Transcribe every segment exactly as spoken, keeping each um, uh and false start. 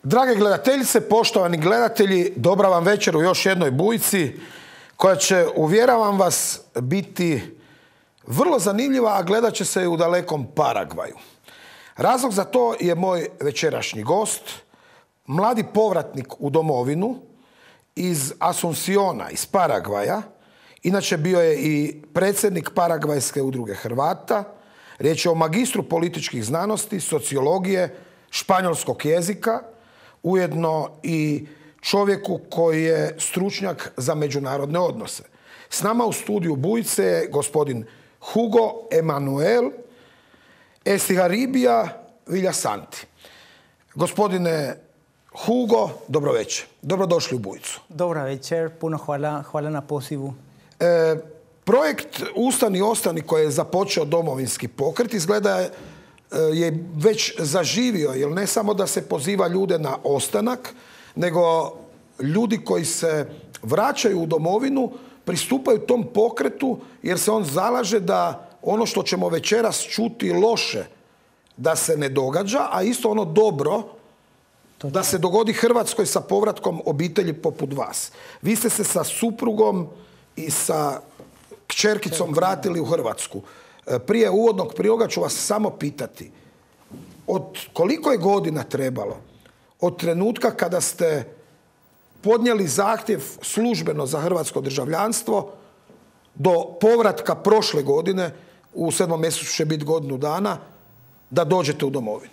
Drage gledateljice, poštovani gledatelji, dobra vam večer u još jednoj Bujici koja će, uvjeravam vas, biti vrlo zanimljiva, a gledat će se i u dalekom Paragvaju. Razlog za to je moj večerašnji gost, mladi povratnik u domovinu iz Asunciona, iz Paragvaja. Inače bio je i predsjednik Paragvajske udruge Hrvata. Riječ je o magistru političkih znanosti, sociologije, španjolskog jezika, ujedno i čovjeku koji je stručnjak za međunarodne odnose. S nama u studiju Bujice je gospodin Hugo Emanuel Estigarribia Villasanti. Gospodine Hugo, dobro večer. Dobrodošli u Bujicu. Dobra večer, puno hvala, hvala na pozivu. E, projekt Ustani, ostani koji je započeo Domovinski pokret izgleda je, je već zaživio, jer ne samo da se poziva ljude na ostanak, nego ljudi koji se vraćaju u domovinu pristupaju tom pokretu jer se on zalaže da ono što ćemo večeras čuti loše da se ne događa, a isto ono dobro da se dogodi Hrvatskoj sa povratkom obitelji poput vas. Vi ste se sa suprugom i sa kćerkicom vratili u Hrvatsku. Prije uvodnog priloga ću vas samo pitati, od koliko je godina trebalo od trenutka kada ste podnijeli zahtjev službeno za hrvatsko državljanstvo do povratka prošle godine, u sedmom mjesecu će biti godinu dana, da dođete u domovinu?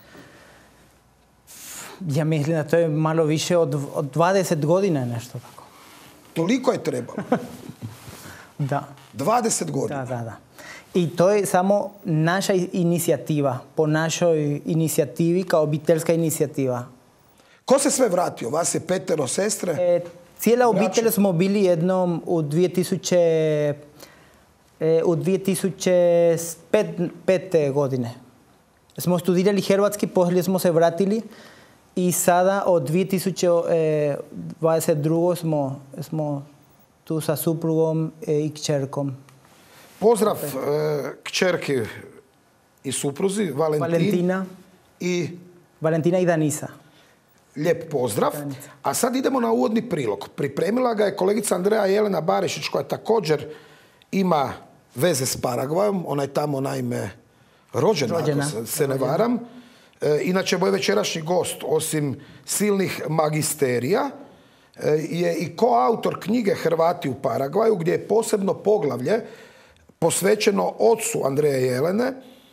Ja mislim da to je malo više od, od dvadeset godina, nešto tako. Toliko je trebalo? Da. dvadeset godina? Da, da, da. I to je samo naša inicijativa, po našoj inicijativi kao obiteljska inicijativa. Ko se sve vratio? Vas je petero sestre? E, cijela obitelj smo bili jednom u dvije tisuće, e, u dvije tisuće pete godine. Smo studirali hrvatski, poslije smo se vratili i sada od dvije tisuće dvadeset druge smo, smo tu sa suprugom i kćerkom. Pozdrav e, kćerki i supruzi, Valentin Valentina i... Valentina i Danisa. Lijep pozdrav. A sad idemo na uvodni prilog. Pripremila ga je kolegica Andreja Jelena Barišić, koja također ima veze s Paragvajom. Ona je tamo naime rođena, rođena. ako se ne varam. E, inače, moj večerašnji gost, osim silnih magisterija, e, je i koautor knjige Hrvati u Paragvaju, gdje je posebno poglavlje posvećeno ocu Andreje Jelene,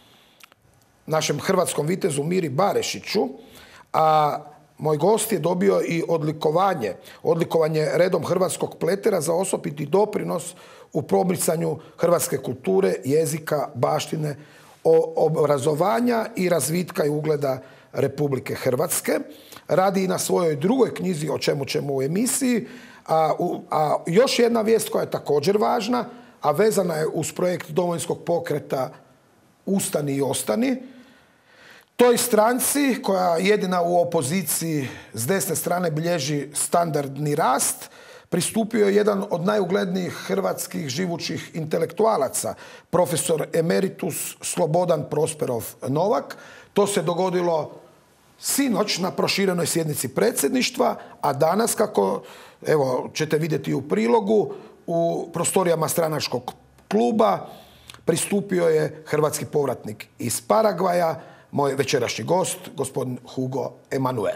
našem hrvatskom vitezu Miri Barešiću, a moj gost je dobio i odlikovanje, odlikovanje redom hrvatskog pletera za osobiti doprinos u promicanju hrvatske kulture, jezika, baštine, obrazovanja i razvitka i ugleda Republike Hrvatske. Radi i na svojoj drugoj knjizi, o čemu ćemo u emisiji. A, a još jedna vijest koja je također važna, a vezana je uz projekt Domovinskog pokreta Ustani i ostani. Toj stranci, koja jedina u opoziciji s desne strane bilježi standardni rast, pristupio je jedan od najuglednijih hrvatskih živućih intelektualaca, profesor emeritus Slobodan Prosperov Novak. To se dogodilo sinoć na proširenoj sjednici predsjedništva, a danas, kako evo ćete vidjeti u prilogu, u prostorijama stranačkog kluba pristupio je hrvatski povratnik iz Paragvaja, moj večerašnji gost, gospodin Hugo Emanuel.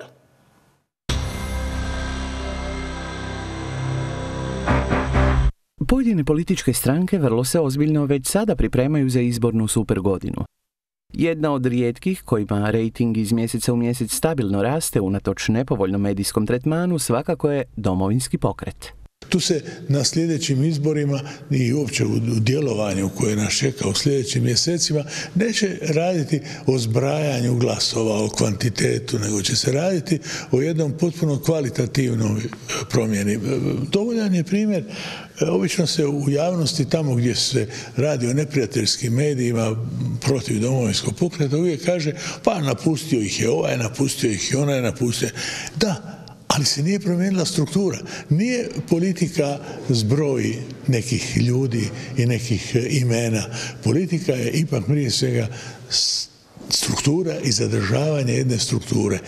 Pojedine političke stranke vrlo se ozbiljno već sada pripremaju za izbornu supergodinu. Jedna od rijetkih kojima rejting iz mjeseca u mjesec stabilno raste unatoč nepovoljnom medijskom tretmanu svakako je Domovinski pokret. Tu se na sljedećim izborima i uopće u djelovanju koje nas čeka u sljedećim mjesecima neće raditi o zbrajanju glasova, o kvantitetu, nego će se raditi o jednom potpuno kvalitativnom promjeni. Dovoljan je primjer, obično se u javnosti tamo gdje se radi o neprijateljskim medijima protiv Domovinskog pokreta uvijek kaže pa napustio ih je ovaj, napustio ih je onaj, napustio. Da, ali se nije promijenila struktura. Nije politika zbroj nekih ljudi i nekih imena. Politika je ipak prije svega struktura i zadržavanje jedne strukture.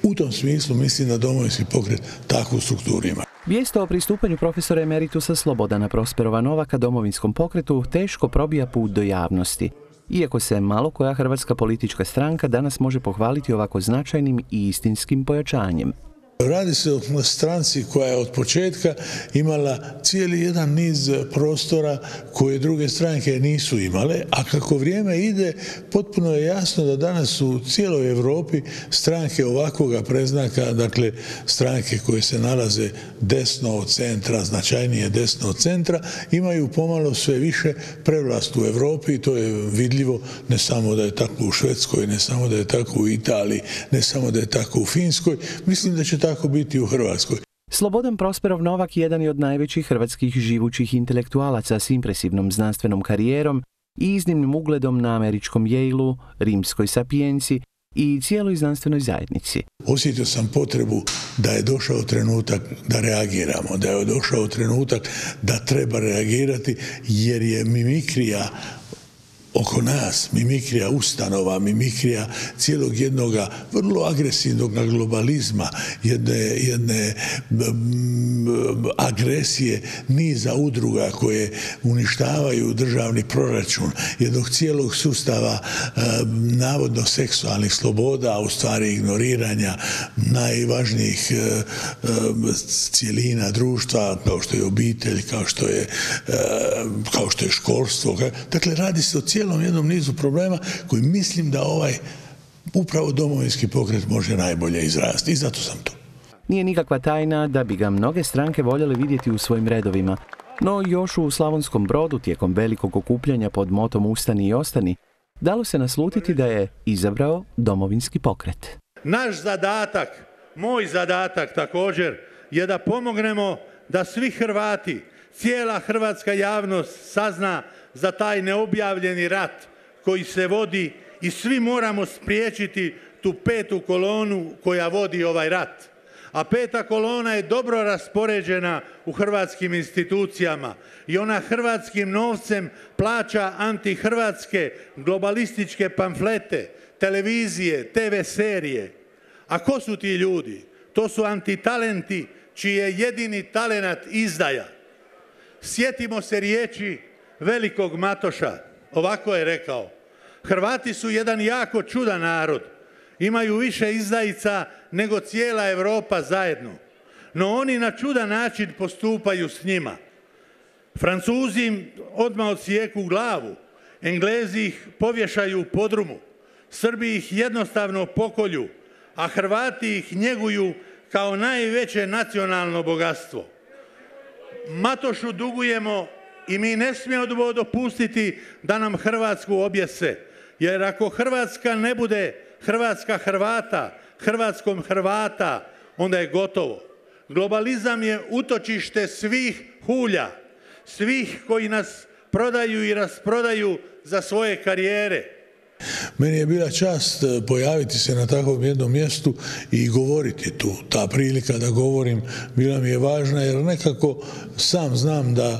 U tom smislu mislim da Domovinski pokret takvu strukturu ima. Vijest o pristupanju profesora emeritusa Slobodana Prosperova Novaka Domovinskom pokretu teško probija put do javnosti. Iako se malo koja hrvatska politička stranka danas može pohvaliti ovako značajnim i istinskim pojačanjem. Radi se o stranci koja je od početka imala cijeli jedan niz prostora koje druge stranke nisu imale, a kako vrijeme ide, potpuno je jasno da danas u cijeloj Europi stranke ovakvoga predznaka, dakle stranke koje se nalaze desno od centra, značajnije desno od centra, imaju pomalo sve više prevlast u Europi i to je vidljivo ne samo da je tako u Švedskoj, ne samo da je tako u Italiji, ne samo da je tako u Finskoj, mislim da će tako biti u Hrvatskoj. Slobodan Prosperov Novak jedan je od najvećih hrvatskih živućih intelektualaca s impresivnom znanstvenom karijerom i iznimnim ugledom na američkom Yale-u, rimskoj Sapienci i cijeloj znanstvenoj zajednici. Osjetio sam potrebu da je došao trenutak da reagiramo, da je došao trenutak da treba reagirati jer je mimikrija oko nas, mimikrija ustanova, mimikrija cijelog jednoga vrlo agresivnog globalizma, jedne, jedne m, agresije niza udruga koje uništavaju državni proračun, jednog cijelog sustava m, navodno seksualnih sloboda, a u stvari ignoriranja najvažnijih m, cijelina društva, kao što je obitelj, kao što je, m, kao što je školstvo. Dakle, radi se o cijelom jednom nizu problema koji mislim da ovaj upravo Domovinski pokret može najbolje izrasti i zato sam tu. Nije nikakva tajna da bi ga mnoge stranke voljele vidjeti u svojim redovima, no još u Slavonskom Brodu tijekom velikog okupljanja pod motom Ustani i ostani dalo se naslutiti da je izabrao Domovinski pokret. Naš zadatak, moj zadatak također, je da pomognemo da svi Hrvati, cijela hrvatska javnost sazna za taj neobjavljeni rat koji se vodi i svi moramo spriječiti tu petu kolonu koja vodi ovaj rat. A peta kolona je dobro raspoređena u hrvatskim institucijama i ona hrvatskim novcem plaća antihrvatske globalističke pamflete, televizije, te ve serije. A ko su ti ljudi? To su antitalenti čiji je jedini talenat izdaja. Sjetimo se riječi velikog Matoša, ovako je rekao: Hrvati su jedan jako čudan narod, imaju više izdajica nego cijela Europa zajedno, no oni na čudan način postupaju s njima. Francuzi im odmah odsijeku glavu, Englezi ih povješaju u podrumu, Srbi ih jednostavno pokolju, a Hrvati ih njeguju kao najveće nacionalno bogatstvo. Matošu dugujemo i mi ne smijemo dopustiti da nam Hrvatsku objese, jer ako Hrvatska ne bude Hrvatska Hrvata, Hrvatskom Hrvata, onda je gotovo. Globalizam je utočište svih hulja, svih koji nas prodaju i rasprodaju za svoje karijere. Meni je bila čast pojaviti se na takvom jednom mjestu i govoriti tu. Ta prilika da govorim bila mi je važna jer nekako sam znam da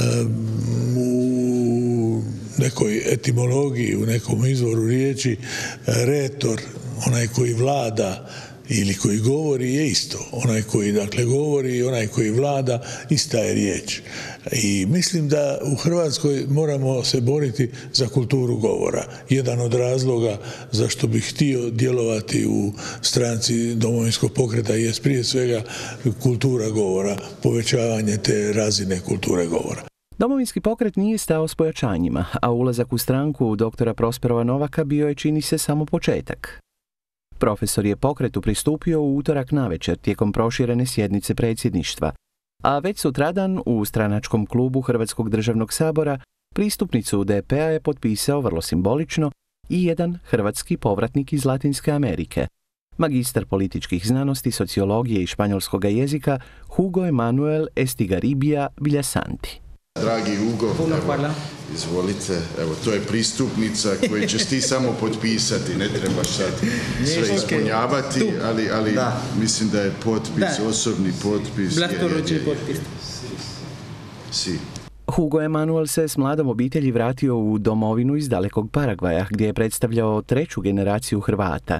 u nekoj etimologiji, u nekom izvoru riječi retor, onaj koji vlada ili koji govori je isto. Onaj koji dakle govori i onaj koji vlada ista je riječ. I mislim da u Hrvatskoj moramo se boriti za kulturu govora. Jedan od razloga zašto bih htio djelovati u stranci Domovinskog pokreta je prije svega kultura govora, povećavanje te razine kulture govora. Domovinski pokret nije stao s pojačanjima, a ulazak u stranku doktora Prosperova Novaka bio je, čini se, samo početak. Profesor je pokretu pristupio u utorak navečer tijekom proširene sjednice predsjedništva, a već sutradan u stranačkom klubu Hrvatskog državnog sabora pristupnicu de pe a je potpisao vrlo simbolično i jedan hrvatski povratnik iz Latinske Amerike, magistar političkih znanosti, sociologije i španjolskog jezika Hugo Emanuel Estigarribia Villasanti. Dragi Hugo, evo, izvolite, evo, to je pristupnica koju ćeš ti samo potpisati, ne trebaš sad sve ispunjavati, ali, ali mislim da je potpis, osobni potpis. Vlastoročni potpis. Si. Hugo Emanuel se s mladom obitelji vratio u domovinu iz dalekog Paragvaja, gdje je predstavljao treću generaciju Hrvata.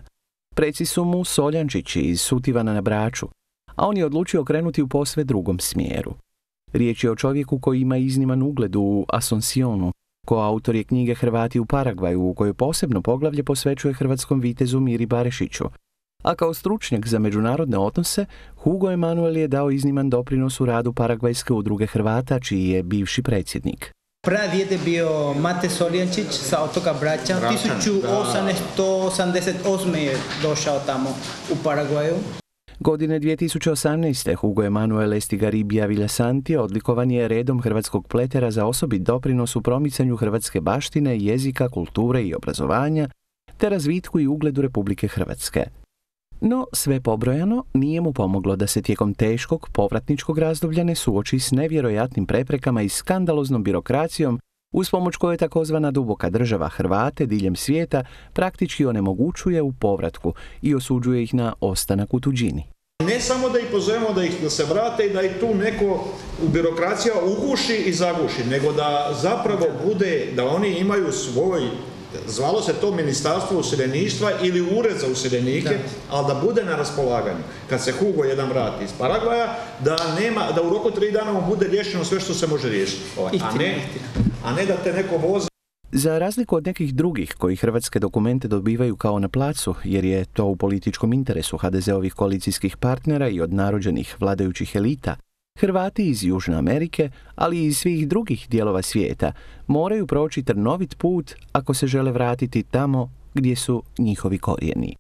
Preci su mu Soljančići iz Sutivana na Braču, a on je odlučio krenuti u posve drugom smjeru. Riječ je o čovjeku koji ima izniman ugled u Asuncionu, koautor je knjige Hrvati u Paragvaju, u kojoj posebno poglavlje posvećuje hrvatskom vitezu Miri Barešiću. A kao stručnjak za međunarodne odnose, Hugo Emanuel je dao izniman doprinos u radu Paragvajske udruge Hrvata, čiji je bivši predsjednik. Pradjed je bio Mate Soljančić sa otoka Brača. tisuću osamsto osamdeset osme je došao tamo u Paragvaju. Godine dvije tisuće osamnaeste. Hugo Emanuel Estigarribia Villasanti odlikovan je redom hrvatskog pletera za osobit doprinos u promicanju hrvatske baštine, jezika, kulture i obrazovanja, te razvitku i ugledu Republike Hrvatske. No, sve pobrojano nije mu pomoglo da se tijekom teškog povratničkog razdoblja ne suoči s nevjerojatnim preprekama i skandaloznom birokracijom, uz pomoć koje takozvana duboka država Hrvate diljem svijeta praktički onemogućuje u povratku i osuđuje ih na ostanak u tuđini. Ne samo da ih pozovemo da ih da se vrate i da ih tu neko u birokracija uguši i zaguši, nego da zapravo bude, da oni imaju svoj, zvalo se to Ministarstvo useljeništva ili Ured za useljenike, da. Ali da bude na raspolaganju. Kad se Hugo jedan vrati iz Paragvaja, da, nema, da u roku tri dana mu bude riješeno sve što se može riješiti. A ne, a ne da te neko vozi. Za razliku od nekih drugih koji hrvatske dokumente dobivaju kao na placu, jer je to u političkom interesu ha de zeovih koalicijskih partnera i od narođenih vladajućih elita, Hrvati iz Južne Amerike, ali i iz svih drugih dijelova svijeta, moraju proći trnovit put ako se žele vratiti tamo gdje su njihovi korijeni.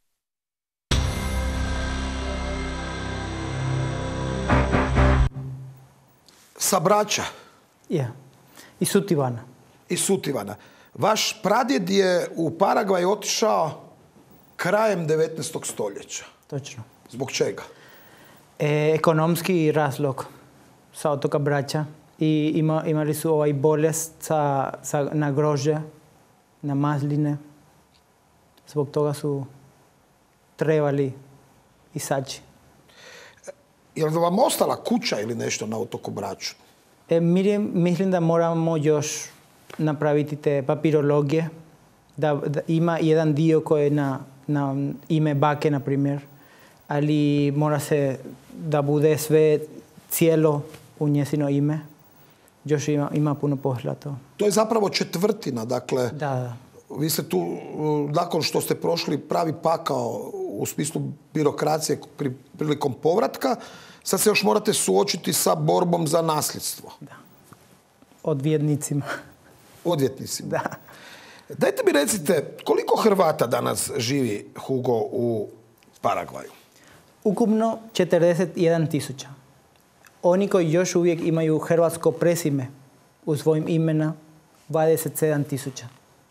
Sa Brača. Ja. I Sutivana. I Sutivana. Vaš pradjed je u Paragvaj otišao krajem devetnaestog stoljeća. Točno. Zbog čega? E, ekonomski razlog sa otoka Brača. I ima, imali su ovaj bolest sa, sa, na grožđe, na masline. Zbog toga su trebali izaći. Je li vam ostala kuća ili nešto na otoku Braču? E, mislim da moramo još napraviti te papirologije. Da, da ima jedan dio koji je na, na ime bake, na primjer. Ali mora se da bude sve cijelo u njezino ime. Još ima, ima puno posla to. To je zapravo četvrtina, dakle. Da, da. Vi ste tu, nakon što ste prošli pravi pakao u smislu birokracije pri, prilikom povratka, sad se još morate suočiti sa borbom za nasljedstvo. Da. Odvjetnicima. Odvjetnicima. Da. Dajte mi recite, koliko Hrvata danas živi, Hugo, u Paragvaju? Ukupno četrdeset jedan tisuća. Oni koji još uvijek imaju hrvatsko prezime u svojim imena, dvadeset sedam tisuća.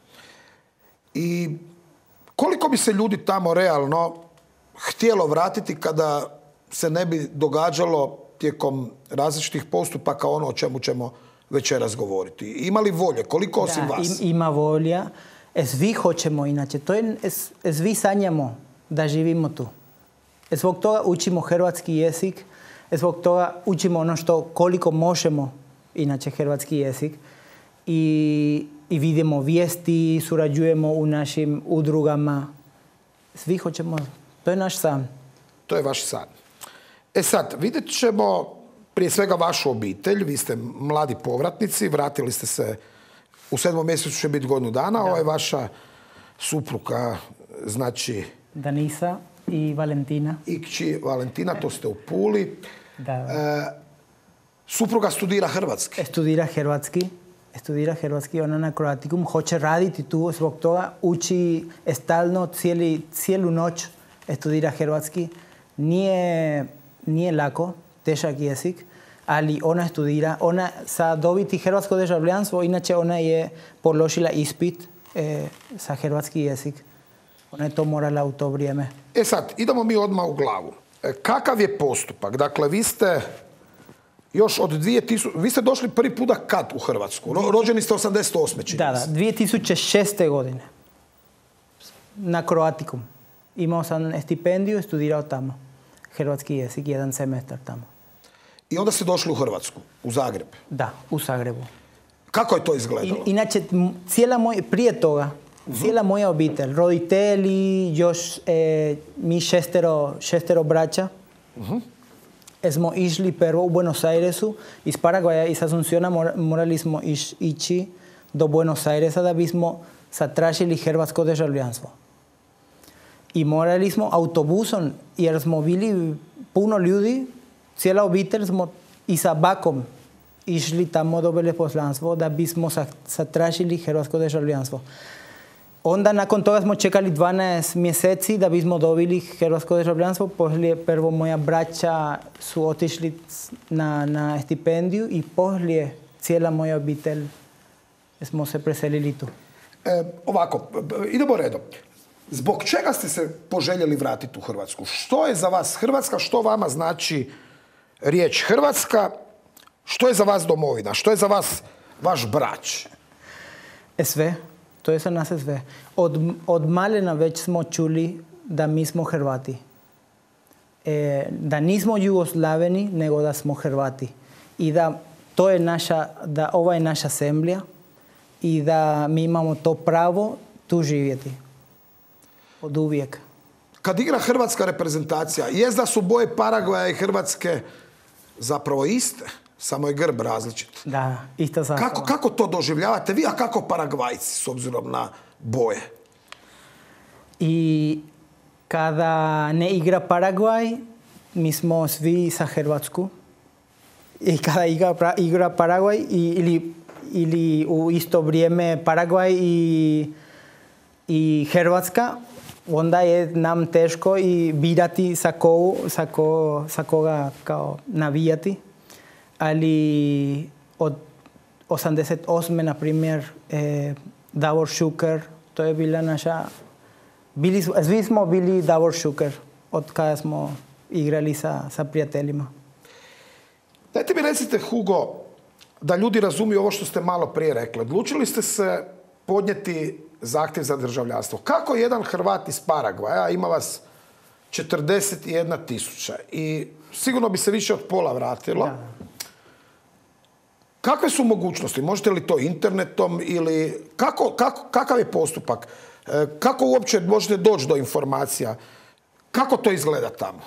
I koliko bi se ljudi tamo realno htjelo vratiti kada se ne bi događalo tijekom različitih postupaka ono o čemu ćemo večeras govoriti? Ima li volje? Koliko osim da, vas? Ima volja. Svi hoćemo inače. To je, svi sanjamo da živimo tu. Zbog toga učimo hrvatski jezik. Zbog toga učimo ono što koliko možemo inače hrvatski jezik. I, i vidimo vijesti, surađujemo u našim udrugama. Svi hoćemo. To je naš san. To je vaš san. E sad, vidjet ćemo prije svega vašu obitelj. Vi ste mladi povratnici, vratili ste se u sedmom mjesecu, će biti godinu dana. Ovo je vaša supruga, znači... Danisa i Valentina. I kći Valentina, to ste u Puli. Da. E, supruga studira hrvatski. Studira hrvatski. Studira hrvatski, ona na Croaticum, hoće raditi tu, zbog toga uči stalno cijeli, cijelu noć studira hrvatski. Nije, nije lako, težak jezik, ali ona studira. Ona sa dobiti hrvatsko državljanstvo, inače ona je položila ispit e, sa hrvatski jezik. Ona je to morala u to vrijeme. E sad, idemo mi odmah u glavu. E, kakav je postupak? Dakle, vi ste još od dvije tisuće... Vi ste došli prvi puta kad u Hrvatsku? Ro, rođeni ste osamdeset osme čini. Da, da, dvije tisuće šeste godine. Na Croaticum. Imao sam stipendiju i studirao tamo. Hrvatski jezik, jedan semestar tamo. I onda ste došli u Hrvatsku, u Zagreb? Da, u Zagrebu. Kako je to izgledalo? I, inače, cijela moj, prije toga, Cijela moja obitelj, roditelji, još e, mi šestero, šestero braća. Uh-huh. Smo išli prvo u Buenos Airesu, iz Paraguaja, iz Asunciona morali smo iš, ići do Buenos Airesa da bismo zatražili hrvatsko državljanstvo. I morali smo autobusom, jer smo bili puno ljudi, cijela obitelj smo i sa bakom išli tamo do veleposlanstvo da bismo zatražili hrvatsko državljanstvo. Onda nakon toga smo čekali dvanaest mjeseci da bismo dobili hrvatsko državljanstvo. Poslije prvo moja braća su otišli na, na stipendiju i poslije cijela moja obitelj smo se preselili tu. E, ovako, idemo redom. Zbog čega ste se poželjeli vratiti u Hrvatsku? Što je za vas Hrvatska? Što vama znači riječ Hrvatska? Što je za vas domovina? Što je za vas vaš Brač? Sve. To je za nas sve. Od, od malena već smo čuli da mi smo Hrvati. E, da nismo Jugoslaveni, nego da smo Hrvati. I da to je naša, da ova je naša zemlja i da mi imamo to pravo tu živjeti. Od uvijek. Kad igra hrvatska reprezentacija, jest da su boje Paragvaja i Hrvatske zapravo iste, samo je grb različit. Da, ista zastava. Kako, kako to doživljavate vi, a kako Paragvajci s obzirom na boje? I kada ne igra Paragvaj, mi smo svi za Hrvatsku. I kada igra, igra Paragvaj ili, ili u isto vrijeme Paragvaj i, i Hrvatska, onda je nam teško i birati sa, ko, sa, ko, sa koga kao navijati. Ali od osamdeset osme na primjer, eh, Davor Šuker, to je bila naša... Bili, svi smo bili Davor Šuker od kada smo igrali sa, sa prijateljima. Dajte mi recite, Hugo, da ljudi razumiju ovo što ste malo prije rekli. Odlučili ste se podnijeti zahtjev za državljanstvo. Kako jedan Hrvat iz Paragvaja, ima vas četrdeset jedna tisuća i sigurno bi se više od pola vratilo. Da. Kakve su mogućnosti? Možete li to internetom ili kako, kako, kakav je postupak? Kako uopće možete doći do informacija? Kako to izgleda tamo?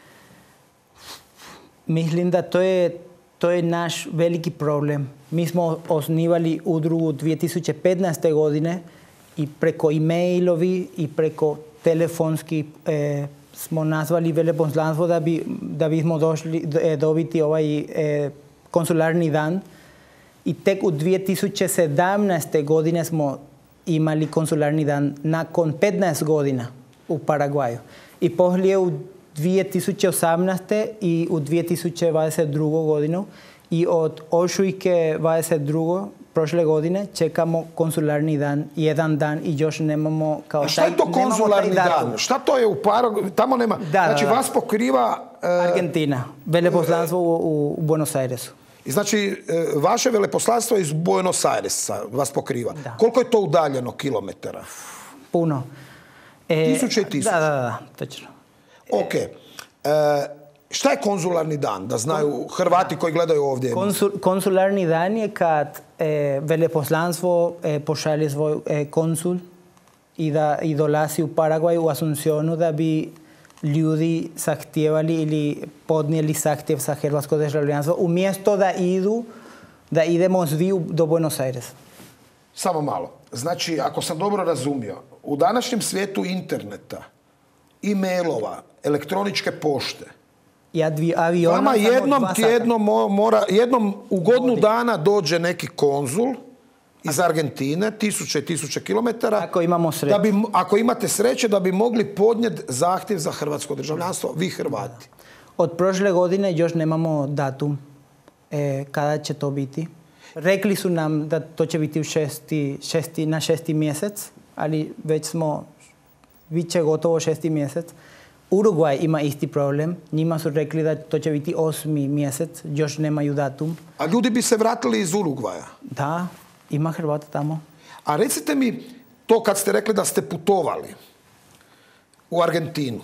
Mislim da to je, to je naš veliki problem. Mi smo osnivali udrugu dvije tisuće petnaeste. godine i preko e-mailovi i preko telefonski eh, smo nazvali veleposlanstvo da bi da bismo došli eh, dobiti ovaj eh, konsularni dan. I tek u dvije tisuće sedamnaeste. godine smo imali konsularni dan nakon petnaest godina u Paragvaju. I poslije u dvije tisuće osamnaeste. i u dvije tisuće dvadeset druge. godinu i od ožujka dvadeset druge prošle godine čekamo konsularni dan, jedan dan i još nemamo kao taj... A šta je to konsularni dan? Šta to je u Paragvaju? Tamo nema... Da, znači da, da. vas pokriva... Uh, Argentina, veleposlanstvo u, u Buenos Airesu. I znači, vaše veleposlanstvo iz Buenos Airesa vas pokriva. Da. Koliko je to udaljeno kilometara? Puno. E, tisuće i tisuće. Da, da, da, točno. Ok. E, šta je konzularni dan? Da znaju Hrvati koji gledaju ovdje. Konsul, konsularni dan je kad e, veleposlanstvo e, pošalje svoj e, konsul i da i dolazi u Paragvaj, u Asuncionu, da bi ljudi zahtijevali ili podnijeli zahtjev za hrvatsko državljanstvo umjesto da idu, da idemo svi do Buenos Aires. Samo malo. Znači, ako sam dobro razumio, u današnjem svijetu interneta, e-mailova, elektroničke pošte, i aviona, vama jednom tjedno mora, jednom u godinu dana dođe neki konzul iz Argentine, tisuće i tisuće kilometara. Ako imamo sreće. Da bi, ako imate sreće da bi mogli podnijeti zahtjev za hrvatsko državljanstvo, vi Hrvati. Od prošle godine još nemamo datum e, kada će to biti. Rekli su nam da to će biti u šesti, šesti, na šesti mjesec, ali već smo, bit će gotovo šesti mjesec. Urugvaj ima isti problem. Njima su rekli da to će biti osmi mjesec, još nemaju datum. A ljudi bi se vratili iz Urugvaja? Da. Ima Hrvata tamo. A recite mi, to kad ste rekli da ste putovali u Argentinu,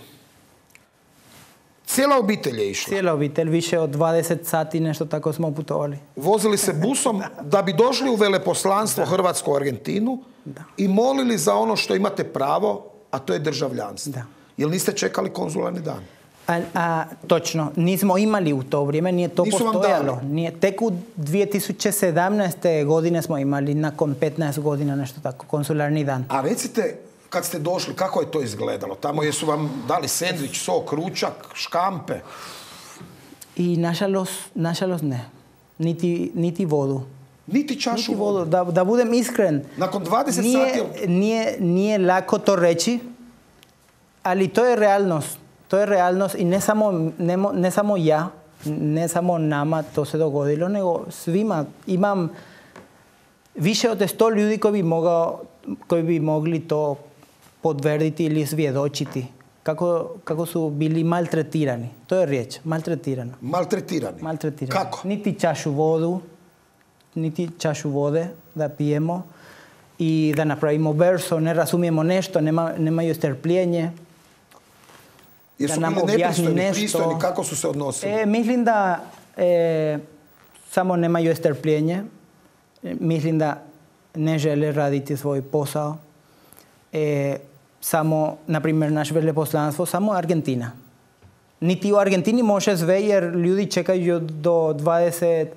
cijela obitelj je išla? Cijela obitelj, više od dvadeset sati nešto tako smo putovali. Vozili se busom da bi došli u veleposlanstvo Hrvatsko u Argentinu, Da. i molili za ono što imate pravo, a to je državljanstvo. Da. Jel niste čekali konzularni dan? A, a, točno, nismo imali u to vrijeme, nije to Nisu vam postojalo. dali? Nije, tek u dvije tisuće sedamnaeste. godine smo imali, nakon petnaest godina, nešto tako, konzularni dan. A recite, kad ste došli, kako je to izgledalo? Tamo jesu vam dali sendvič, sok, ručak, škampe? I nažalost, nažalost ne. Niti, niti vodu. Niti čašu Niti vodu. Da, da budem iskren, Nakon dvadeset nije, sati... nije, nije lako to reći, ali to je realnost. To je realnost i ne samo, ne, ne samo ja, ne samo nama to se dogodilo, nego svima. Imam više od sto ljudi koji bi, mogao, koji bi mogli to potvrditi ili svjedočiti. Kako, kako su bili maltretirani. To je riječ, maltretirano. Maltretirani? Maltretirani. Kako? Niti čašu vodu, niti čašu vode da pijemo i da napravimo verso, ne razumijemo nešto, nema, nemaju strpljenje. Jesu da nam bili objasni nepristojni, nešto. pristojni, kako su se odnosili? E, mislim da e, samo nemaju strpljenje. E, mislim da ne žele raditi svoj posao. E, samo, na primjer, naš veleposlanstvo, samo Argentina. Niti u Argentini može sve jer ljudi čekaju do dvadeset,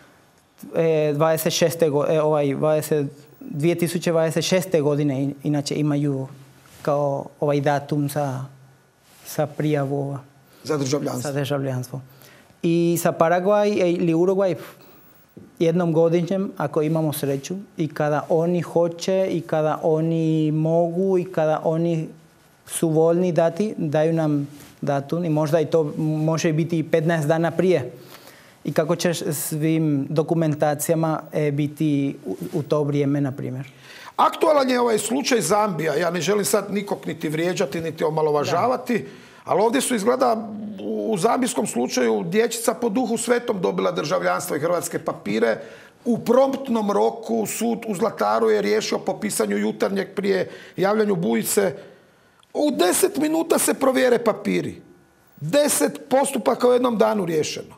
dvadeset šeste. Ovaj, dvadeset, dvije tisuće dvadeset šeste. godine, inače imaju kao ovaj datum za sa prijavu za državljanstvo. Za državljanstvo. I sa Paragvaj ili Urugvaj jednom godišnjem, ako imamo sreću, i kada oni hoće, i kada oni mogu, i kada oni su voljni dati, daju nam datum i možda i to može biti i petnaest dana prije. I kako će svim dokumentacijama biti u, u to vrijeme, na primjer. Aktualan je ovaj slučaj Zambija. Ja ne želim sad nikog niti vrijeđati, niti omalovažavati, da. Ali ovdje su izgleda u zambijskom slučaju dječica po duhu svetom dobila državljanstvo i hrvatske papire. U promptnom roku sud u Zlataru je riješio po pisanju Jutarnjeg prije javljanju Bujice. U deset minuta se provjere papiri. Deset postupaka u jednom danu riješeno.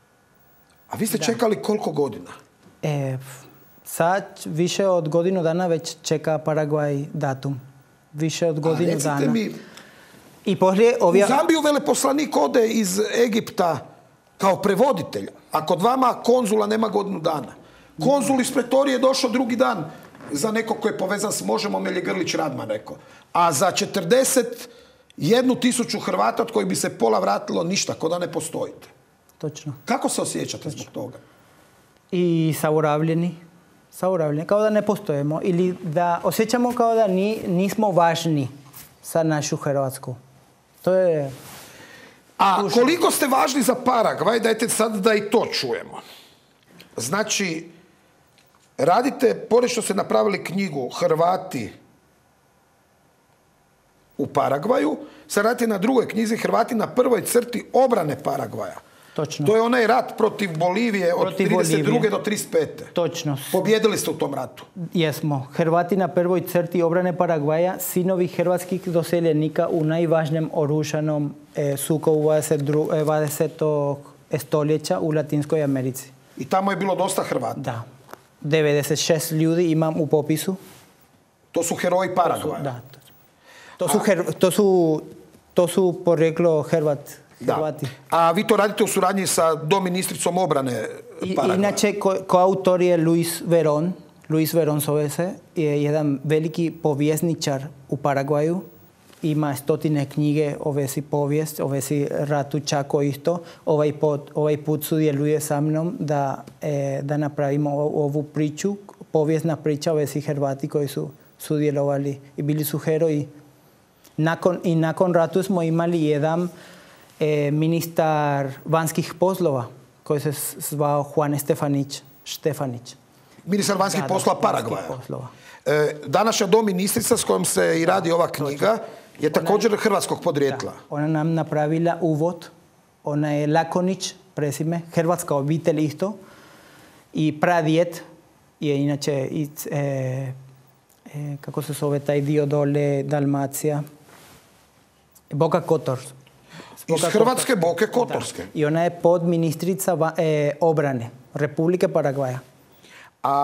A vi ste da. čekali koliko godina? E, sad više od godinu dana već čeka Paragvaj datum. Više od godinu A, dana. Mi, I poslije ovdje... U Zambiju veleposlanik ode iz Egipta kao prevoditelj, a kod vama konzula nema godinu dana. Konzul iz Pretorije je došao drugi dan za nekog koji je povezan s Možemo, Melje Grlić Radman rekao. A za četrdeset jednu tisuću Hrvata od kojih bi se pola vratilo ništa, kod da ne postojite. Točno. Kako se osjećate Točno. zbog toga? I sauravljeni. Sauravljeni, kao da ne postojimo. Ili da osjećamo kao da ni, nismo važni za našu Hrvatsku. To je... A tužno. Koliko ste važni za Paragvaj, dajte sad da i to čujemo. Znači, radite, pored što ste napravili knjigu Hrvati u Paragvaju, sad radite na drugoj knjizi Hrvati na prvoj crti obrane Paragvaja. Točno. To je onaj rat protiv Bolivije od protiv trideset druge Bolivije. do trideset pete. Točno. Pobjedili ste u tom ratu. Jesmo. Hrvati na prvoj crti obrane Paragvaja, sinovi hrvatskih doseljenika u najvažnijem oružanom e, sukobu dvadesetog stoljeća u Latinskoj Americi. I tamo je bilo dosta Hrvata. Da. devedeset šest ljudi imam u popisu. To su heroji Paragvaja. Da. To su, her, to su, to su poreklo Hrvat. Hrvati. A vi to radite u suradnji sa doministricom obrane Paragvaja? Inače, ko, koautor je Luis Verón. Luis Verón zove se. Je jedan veliki povjesničar u Paragvaju. Ima stotine knjige o vezi povijest, o vezi ratu Čako isto. Ovaj put, ovaj put sudjeluje sa mnom da, e, da napravimo ovu priču, povijesna priča o vezi Hrvati koji su sudjelovali i bili su heroji. Nakon, I nakon ratu smo imali jedan e, ministar vanjskih poslova koji se zvao Juan Stefanić. Štefanić. Ministar vanjskih da, poslova Paragvaja. E, današnja doministrica s kojom se i radi ova knjiga je također ona, hrvatskog podrijetla. Da, ona nam napravila uvod. Ona je Lakonić, prezime, hrvatska obitelj isto. I pradjet je inače, i, e, e, kako se zove taj dio dole, Dalmacija, Boka Kotor. Iz Hrvatske Boke Kotorske. Da. I ona je podministrica e, obrane Republike Paragvaja. A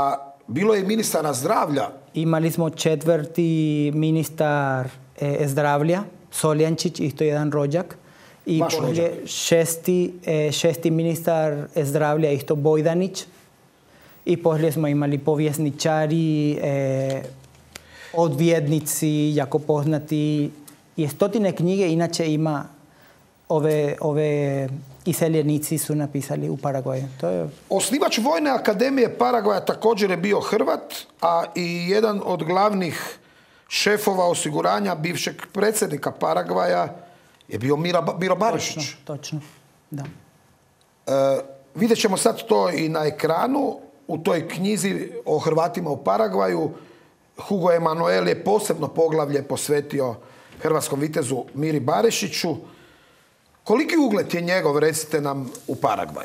bilo je i ministara zdravlja. Imali smo četvrti ministar e, zdravlja, Soljančić, isto jedan rođak. I Vaš poslije rođak. šesti, e, šesti ministar zdravlja, isto Bojdanić. I poslije smo imali povjesničari, e, odvjetnici, jako poznati. I stotine knjige inače ima ove, ove iseljenici su napisali u Paragvaju. To je... Osnivač Vojne akademije Paragvaja također je bio Hrvat, a i jedan od glavnih šefova osiguranja bivšeg predsjednika Paragvaja je bio Mira, Miro Barišić. Točno, točno, da. E, vidjet ćemo sad to i na ekranu. U toj knjizi o Hrvatima u Paragvaju Hugo Emanuel je posebno poglavlje posvetio hrvatskom vitezu Miri Barišiću. Koliki ugled je njegov, recite nam, u Paragvaju?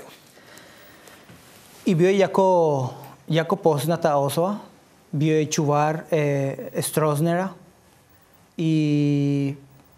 I bio je jako, jako poznata osoba. Bio je čuvar e, Stroznera i,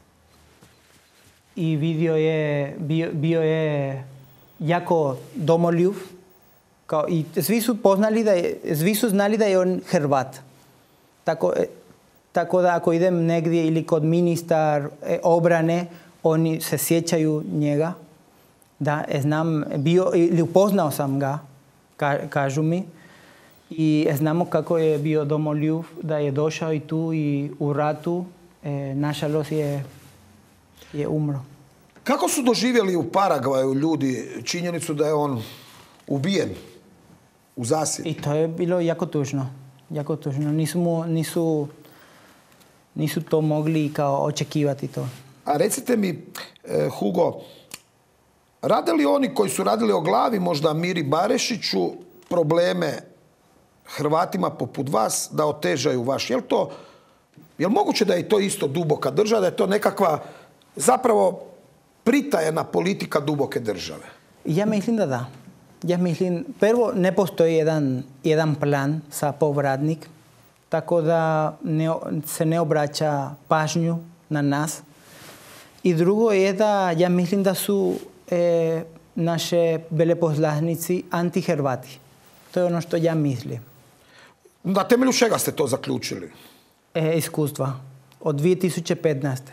i vidio je, bio, bio je jako domoljub. Kao, i svi su poznali da je, svi su znali da je on Hrvat. Tako, tako da ako idem negdje ili kod ministar e, obrane, oni se sjećaju njega. Da, znam, bio, ili upoznao sam ga, ka, kažu mi. I znamo kako je bio domoljub, da je došao i tu i u ratu, e, nažalost je, je umro. Kako su doživjeli u Paragvaju ljudi činjenicu da je on ubijen u zasjedi? I to je bilo jako tužno. Jako tužno. Nisu, mu, nisu, nisu to mogli kao očekivati to. A recite mi, eh, Hugo, rade li oni koji su radili o glavi možda Miri Barišiću probleme Hrvatima poput vas da otežaju vaš? Je li to, je li moguće da je to isto duboka država, da je to nekakva zapravo pritajena politika duboke države? Ja mislim da da. Ja mislim, prvo ne postoji jedan, jedan plan za povratnik, tako da ne, se ne obraća pažnju na nas. I drugo je da ja mislim da su e, naše veleposlanici anti-Hrvati. To je ono što ja mislim. Na temelju čega ste to zaključili? E, iskustva. Od dvije tisuće petnaeste.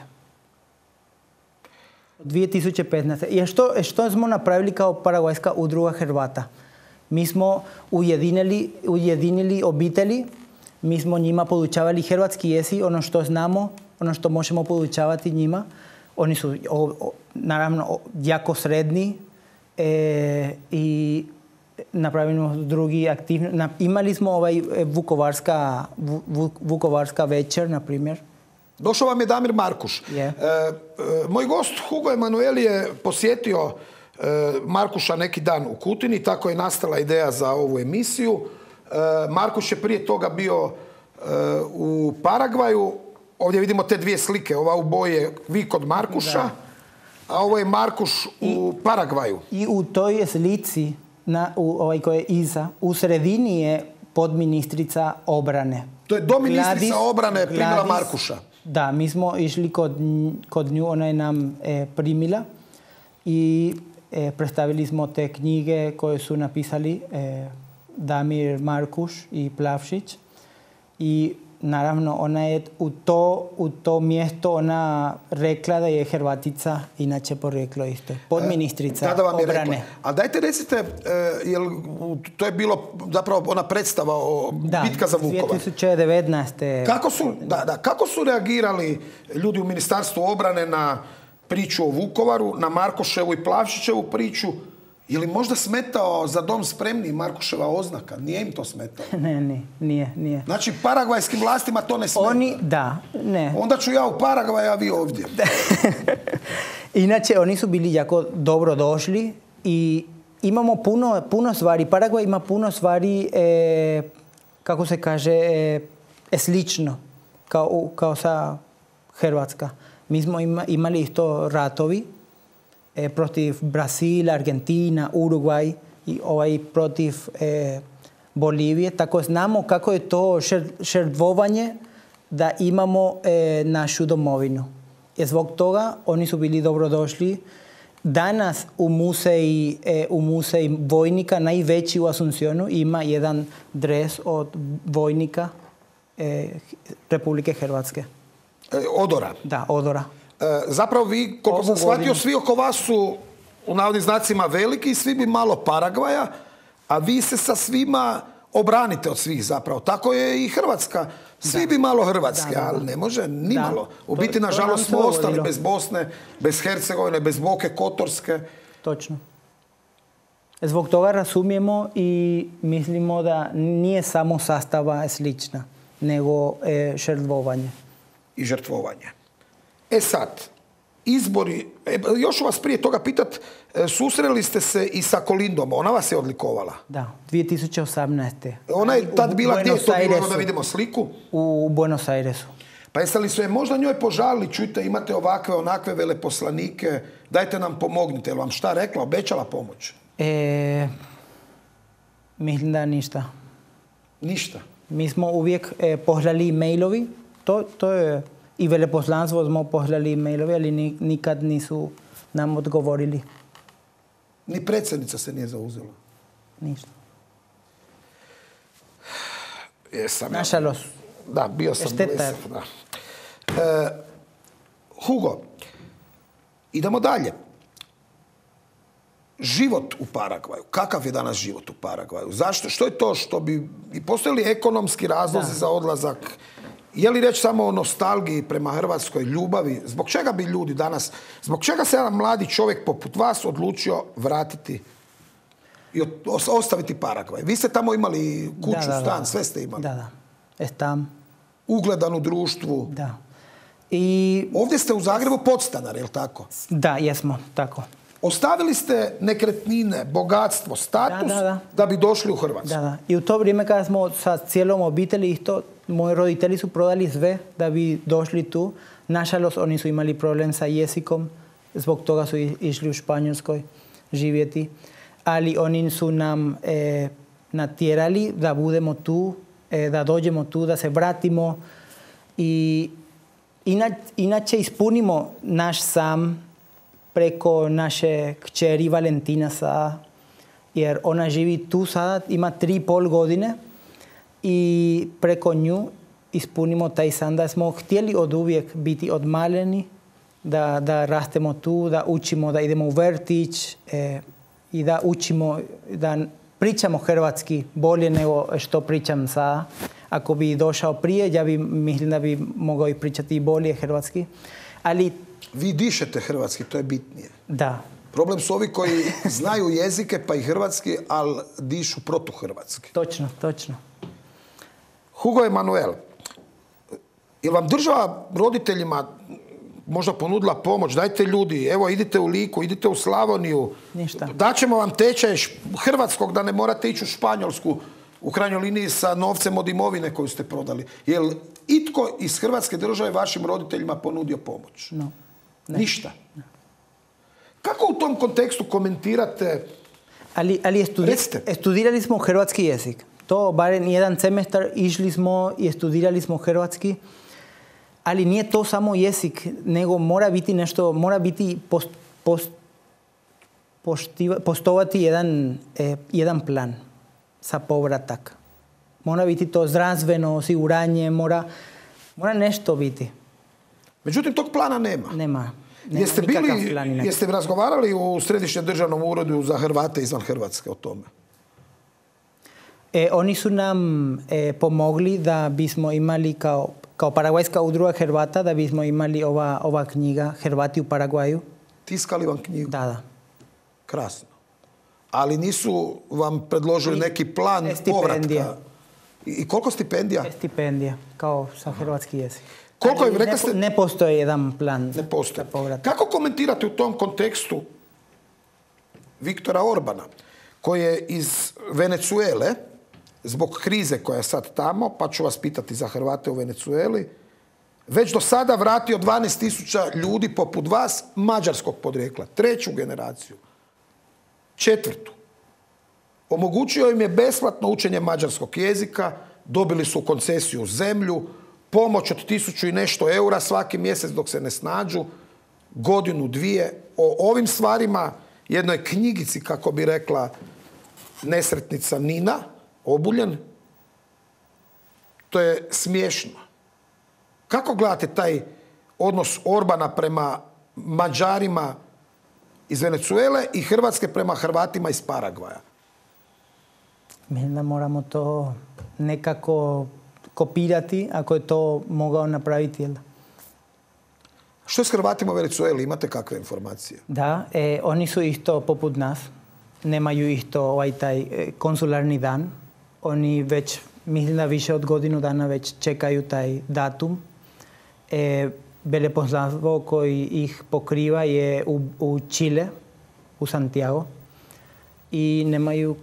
Od dvije tisuće petnaeste. I što, što smo napravili kao Paragvajska udruga Hrvata? Mi smo ujedinili, ujedinili obitelji, mi smo njima podučavali hrvatski jezik, ono što znamo, ono što možemo podučavati njima. Oni su o, o, naravno jako sredni e, i napravili drugi aktivni. Na, imali smo ovaj Vukovarska, vu, Vukovarska večer, na primjer. Došao vam je Damir Markuš. Yeah. E, e, moj gost Hugo Emanuel je posjetio e, Markuša neki dan u Kutini, tako je nastala ideja za ovu emisiju. E, Markuš je prije toga bio e, u Paragvaju. Ovdje vidimo te dvije slike. Ova u boji je vi kod Markuša, da. A ovo je Markuš u I, Paragvaju. I u toj slici, na, u, ovaj koje je iza, u sredini je podministrica obrane. To je doministrica obrane primila Markuša. Da, mi smo išli kod, kod nju, ona je nam e, primila i e, predstavili smo te knjige koje su napisali e, Damir Markuš i Plavšić. I naravno, ona je u to, u to mjesto ona rekla da je Hrvatica, inače poreklo isto. Podministrica Tada vam je obrane. Rekla. A dajte recite, e, jel, to je bilo zapravo ona predstava o da, bitka za Vukovar. dvije tisuće devetnaeste. Kako su, da, da, kako su reagirali ljudi u Ministarstvu obrane na priču o Vukovaru, na Markuševu i Plavšićevu priču? Je li možda smetao Za dom spremni Markuševa oznaka? Nije im to smetalo? Ne, ne, nije, nije. Znači, paragvajskim vlastima to ne smeta? Oni, da, ne. Onda ću ja u Paragvaj, a vi ovdje. Inače, oni su bili jako dobro došli i imamo puno, puno stvari. Paragvaj ima puno stvari, e, kako se kaže, e, slično kao, kao sa Hrvatska. Mi smo ima, imali isto ratovi, E, protiv Brazila, Argentina, Uruguay i ovaj protiv e, Bolivije. Tako znamo kako je to žrtvovanje da imamo e, našu domovinu. I zbog toga oni su bili dobrodošli danas u muzeji, e, u muzeji vojnika, najveći u Asuncionu, ima jedan dres od vojnika e, Republike Hrvatske. E, odora? Da, odora. E, zapravo vi, koliko sam shvatio, svi oko vas su u navodnim znacima veliki i svi bi malo Paragvaja, a vi se sa svima obranite od svih zapravo. Tako je i Hrvatska. Svi da. bi malo Hrvatske, da, da, da. ali ne može ni malo. U biti, nažalost, smo ostali bez Bosne, bez Hercegovine, bez Boke Kotorske. Točno. Zbog toga razumijemo i mislimo da nije samo sastava slična, nego e, žrtvovanje. I žrtvovanje. E sad, izbori, e, još ću vas prije toga pitat, e, susreli ste se i sa Kolindom, ona vas je odlikovala? Da, dvije tisuće osamnaeste. Ona je tad bila, gdje je to bilo, da vidimo sliku? U Buenos Airesu. Pa jeste li su je možda njoj požalili, čujte, imate ovakve, onakve veleposlanike, dajte nam pomognite, je li vam šta rekla, obećala pomoć? E, mislim da ništa. Ništa? Mi smo uvijek e, poslali mailovi, to, to je, i veleposlanstvo smo poslali mailovi, ali nikad nisu nam odgovorili. Ni predsjednica se nije zauzela? Ništa. Jesam. Nažalost. Da, bio sam blesav, da. E, Hugo, idemo dalje. Život u Paragvaju. Kakav je danas život u Paragvaju? Zašto? Što je to što bi... I postoje li ekonomski razlozi da. za odlazak? Je li reći samo o nostalgiji prema Hrvatskoj, ljubavi? Zbog čega bi ljudi danas... Zbog čega se jedan mladi čovjek poput vas odlučio vratiti i ostaviti Paragvaj? Vi ste tamo imali kuću, da, da, stan, da. sve ste imali. Da, da. Tam. Ugledan u društvu. Da. I... Ovdje ste u Zagrebu podstanar, je li tako? Da, jesmo, tako. Ostavili ste nekretnine, bogatstvo, status da, da, da. da bi došli u Hrvatsku. Da, da. I u to vrijeme kada smo sa cijelom obitelji isto, moji roditelji su prodali sve da bi došli tu. Nažalost, oni su imali problem sa jezikom, zbog toga su išli u Španjolskoj živjeti. Ali oni su nam e, natjerali da budemo tu, e, da dođemo tu, da se vratimo i inače, inače ispunimo naš sam preko naše kćeri Valentina sada, jer ona živi tu sada, ima tri i pol godine i preko nju ispunimo taj san da smo htjeli od uvijek biti odmaleni, da, da rastemo tu, da učimo, da idemo u vrtić e, i da učimo, da pričamo hrvatski bolje nego što pričam sada. Ako bi došao prije, ja bi mislim da bi mogao i pričati bolje hrvatski. Ali vi dišete hrvatski, to je bitnije. Da. Problem su ovi koji znaju jezike, pa i hrvatski, ali dišu protuhrvatski. Točno, točno. Hugo Emanuel, je li vam država roditeljima možda ponudila pomoć? Dajte ljudi, evo idite u Liku, idite u Slavoniju. Ništa. Daćemo vam tečaj hrvatskog da ne morate ići u Španjolsku, u krajnjoj liniji sa novcem od imovine koju ste prodali. Je li itko iz Hrvatske države vašim roditeljima ponudio pomoć? No. Ne. Ništa. Ne. Kako u tom kontekstu komentirate? Ali, ali studi studirali smo hrvatski jezik. To barem jedan semestar išli smo i studirali smo hrvatski. Ali nije to samo jezik, nego mora biti nešto, mora biti post, post, poštiva, postovati jedan, eh, jedan plan za povratak. Mora biti to zdravstveno osiguranje, mora, mora nešto biti. Međutim, tog plana nema. Nema. nema jeste, bili, jeste razgovarali u Središnjem državnom uredu za Hrvate izvan Hrvatske o tome? E, oni su nam e, pomogli da bismo imali kao, kao Paragvajska udruga Hrvata, da bismo imali ova, ova knjiga Hrvati u Paragvaju. Tiskali vam knjigu? Da, da. Krasno. Ali nisu vam predložili neki plan povratka? I koliko stipendija? Stipendija, kao sa hrvatski jezik. Koliko je, ne, rekli ste... ne postoji jedan plan. Ne postoji. Kako komentirate u tom kontekstu Viktora Orbana, koji je iz Venezuele, zbog krize koja je sad tamo, pa ću vas pitati za Hrvate u Venezueli, već do sada vratio dvanaest tisuća ljudi poput vas mađarskog podrijekla, treću generaciju, četvrtu. Omogućio im je besplatno učenje mađarskog jezika, dobili su koncesiju zemlju, pomoć od tisuću i nešto eura svaki mjesec dok se ne snađu, godinu, dvije, o ovim stvarima, jednoj knjigici, kako bi rekla nesretnica Nina Obuljen, to je smiješno. Kako gledate taj odnos Orbana prema Mađarima iz Venezuele i Hrvatske prema Hrvatima iz Paragvaja? Mislim da moramo to nekako kopirati, ako je to mogao napraviti. Jel? Što je s Hrvatima u Venezueli? Imate kakve informacije? Da, e, oni su isto poput nas. Nemaju isto ovaj taj e, konsularni dan. Oni već, mislim da više od godinu dana već čekaju taj datum. E, veleposlanstvo koji ih pokriva je u, u Čile, u Santiago. I nemaju...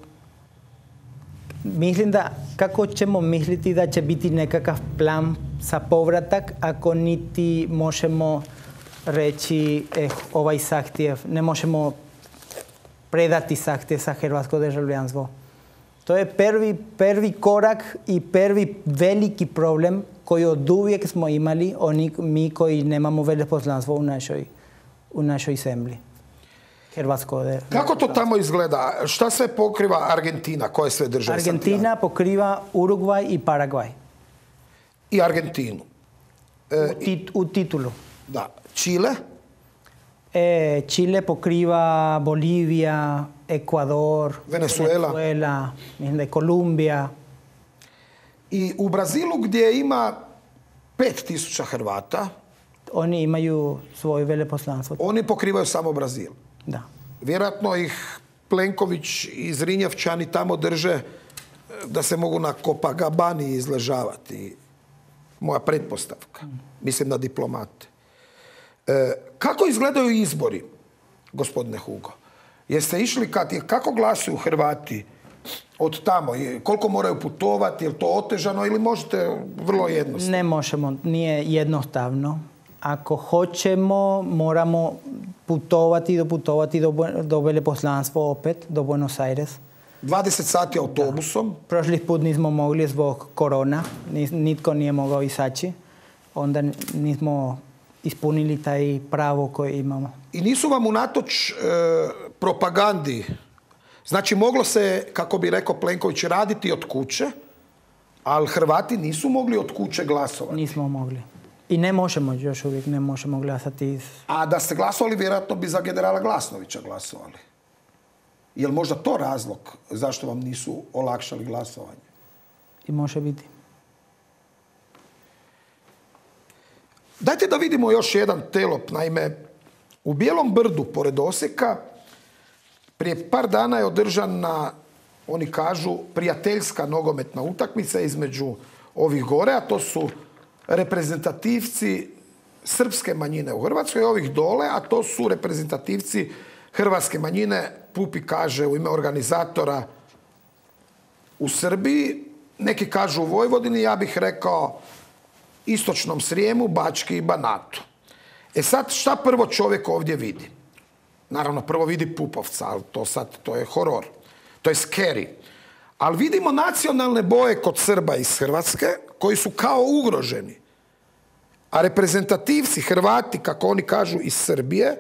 Mislim da, kako ćemo misliti da će biti nekakav plan za povratak ako niti možemo reći eh, ovaj zahtjev, ne možemo predati zahtjev za hrvatsko državljanstvo. To je prvi, prvi korak i prvi veliki problem koji od uvijek smo imali oni, mi koji nemamo veleposlanstvo u našoj, u našoj zemlji. Hrvatsko. Kako to tamo izgleda? Šta sve pokriva Argentina? Koje sve države? Argentina pokriva Urugvaj i Paragvaj. I Argentinu. E, u, tit, u titulu. Da. Čile? E, Čile pokriva Bolivija, Ekvador, Venezuela, Venezuela Kolumbija. I u Brazilu gdje ima pet tisuća Hrvata, oni imaju svoje veleposlanstvo. Oni pokrivaju samo Brazil. Da. Vjerojatno ih Plenković i Zrinjevčani tamo drže da se mogu na Copacabani izležavati. Moja pretpostavka. Mm. Mislim na diplomate. E, kako izgledaju izbori, gospodine Hugo? Jeste išli, kad, kako glasuju Hrvati od tamo? Koliko moraju putovati? Je li to otežano ili možete vrlo jednostavno? Ne možemo, nije jednostavno. Ako hoćemo, moramo putovati, doputovati do, do veleposlanstva opet, do Buenos Aires. dvadeset sati autobusom? Da. Prošli put nismo mogli zbog korona, nitko nije mogao izaći. Onda nismo ispunili taj pravo koje imamo. I nisu vam unatoč e, propagandi, znači moglo se, kako bi rekao Plenković, raditi od kuće, ali Hrvati nisu mogli od kuće glasovati. Nismo mogli. I ne možemo, još uvijek ne možemo glasati. Iz... A da ste glasovali, vjerojatno bi za generala Glasnovića glasovali. Je li možda to razlog zašto vam nisu olakšali glasovanje? I može biti. Dajte da vidimo još jedan telop. Naime, u Bijelom brdu, pored Osijeka, prije par dana je održana, oni kažu, prijateljska nogometna utakmica između ovih gore, a to su reprezentativci srpske manjine u Hrvatskoj i ovih dole, a to su reprezentativci hrvatske manjine, Pupi kaže u ime organizatora u Srbiji, neki kažu u Vojvodini, ja bih rekao Istočnom Srijemu, Bački i Banatu. E sad, šta prvo čovjek ovdje vidi? Naravno, prvo vidi Pupovca, ali to sad, to je horor. To je scary. Ali vidimo nacionalne boje kod Srba iz Hrvatske, koji su kao ugroženi. A reprezentativci, Hrvati, kako oni kažu, iz Srbije,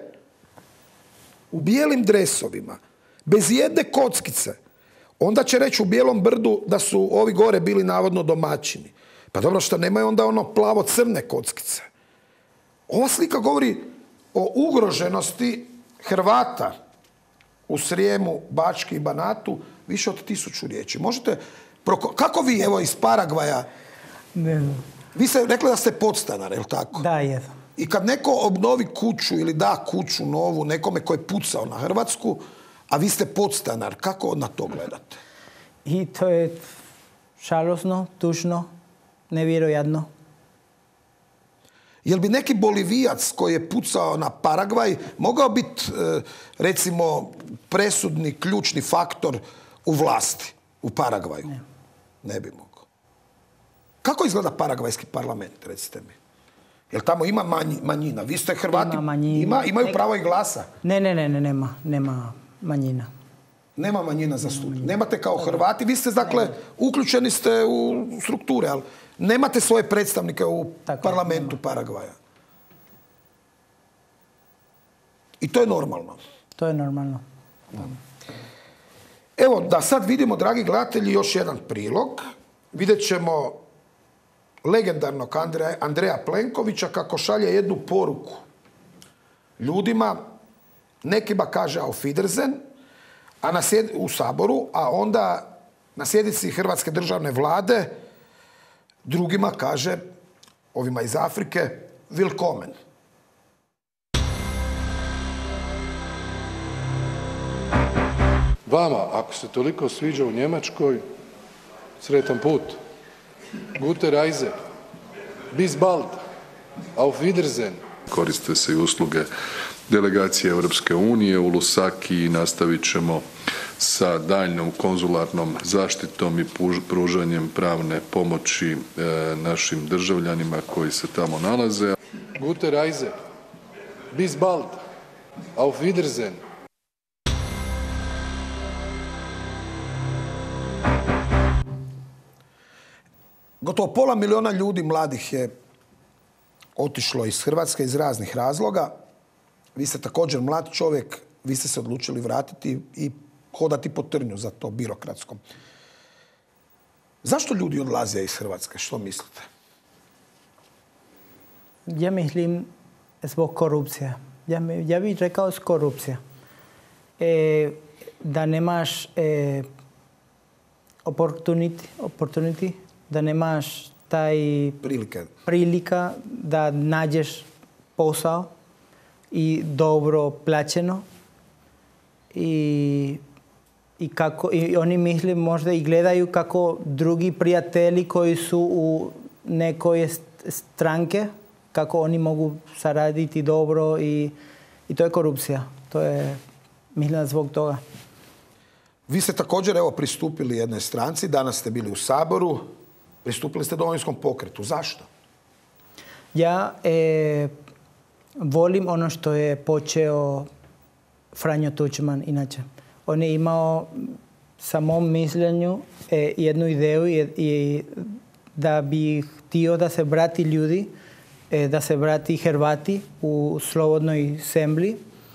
u bijelim dresovima, bez jedne kockice, onda će reći u Bijelom brdu da su ovi gore bili navodno domaćini. Pa dobro, što nemaju onda ono plavo-crne kockice. Ova slika govori o ugroženosti Hrvata u Srijemu, Bački i Banatu više od tisuću riječi. Možete... Proko... Kako vi, evo, iz Paragvaja... Ne. Vi ste rekli da ste podstanar, je li tako? Da, je. I kad neko obnovi kuću ili da kuću novu nekome koji je pucao na Hrvatsku, a vi ste podstanar, kako na to gledate? I to je žalosno, tužno, nevjerojatno. Jel bi neki Bolivijac koji je pucao na Paragvaj mogao biti, recimo, presudni, ključni faktor u vlasti u Paragvaju? Ne. Ne bi mogao. Kako izgleda paragvajski parlament, recite mi? Jel tamo ima manjina? Vi ste Hrvati, ima ima, imaju pravo i glasa? Ne, ne, ne, ne, nema, nema manjina. Nema manjina za studiju. Nemate kao Hrvati, vi ste, dakle, uključeni ste u strukture, ali nemate svoje predstavnike u tako, parlamentu nema. Paragvaja. I to je normalno. To je normalno. Evo, da sad vidimo, dragi gledatelji, još jedan prilog. Vidjet ćemo legendarnog Andreja, Andreja Plenkovića kako šalje jednu poruku ljudima. Nekima kaže auf Wiedersehen, a na sjed, u Saboru, a onda na sjednici Hrvatske državne vlade drugima kaže, ovima iz Afrike, willkommen. Vama, ako se toliko sviđa u Njemačkoj, sretan put. Gute Reise. Bis bald. Auf Wiedersehen. Koriste se i usluge delegacije Europske unije u Lusaki i nastavit ćemo sa daljnjom konzularnom zaštitom i pružanjem pravne pomoći e, našim državljanima koji se tamo nalaze. Gute Reise. Bis bald. Auf Wiedersehen. Gotovo pola miliona ljudi mladih je otišlo iz Hrvatske iz raznih razloga. Vi ste također mlad čovjek, vi ste se odlučili vratiti i hodati po trnju za to birokratskom. Zašto ljudi odlaze iz Hrvatske? Što mislite? Ja mislim zbog korupcije. Ja, ja bih rekao s korupcija. E, da nemaš e, opportunity, opportunity, da nemaš taj prilike. prilika da nađeš posao i dobro plaćeno. I, i, kako, i oni misle možda i gledaju kako drugi prijatelji koji su u nekoj stranke, kako oni mogu saraditi dobro i, i to je korupcija. To je, mislim, zbog toga. Vi ste također evo pristupili jednoj stranci, danas ste bili u Saboru, pristupili ste Domovinskom pokretu. Zašto? Ja e, volim ono što je počeo Franjo Tuđman inače. On je imao sa mom mišljenju e, jednu ideju i, i da bi htio da se vrati ljudi, e, da se vrati Hrvati u slobodnoj zemlji.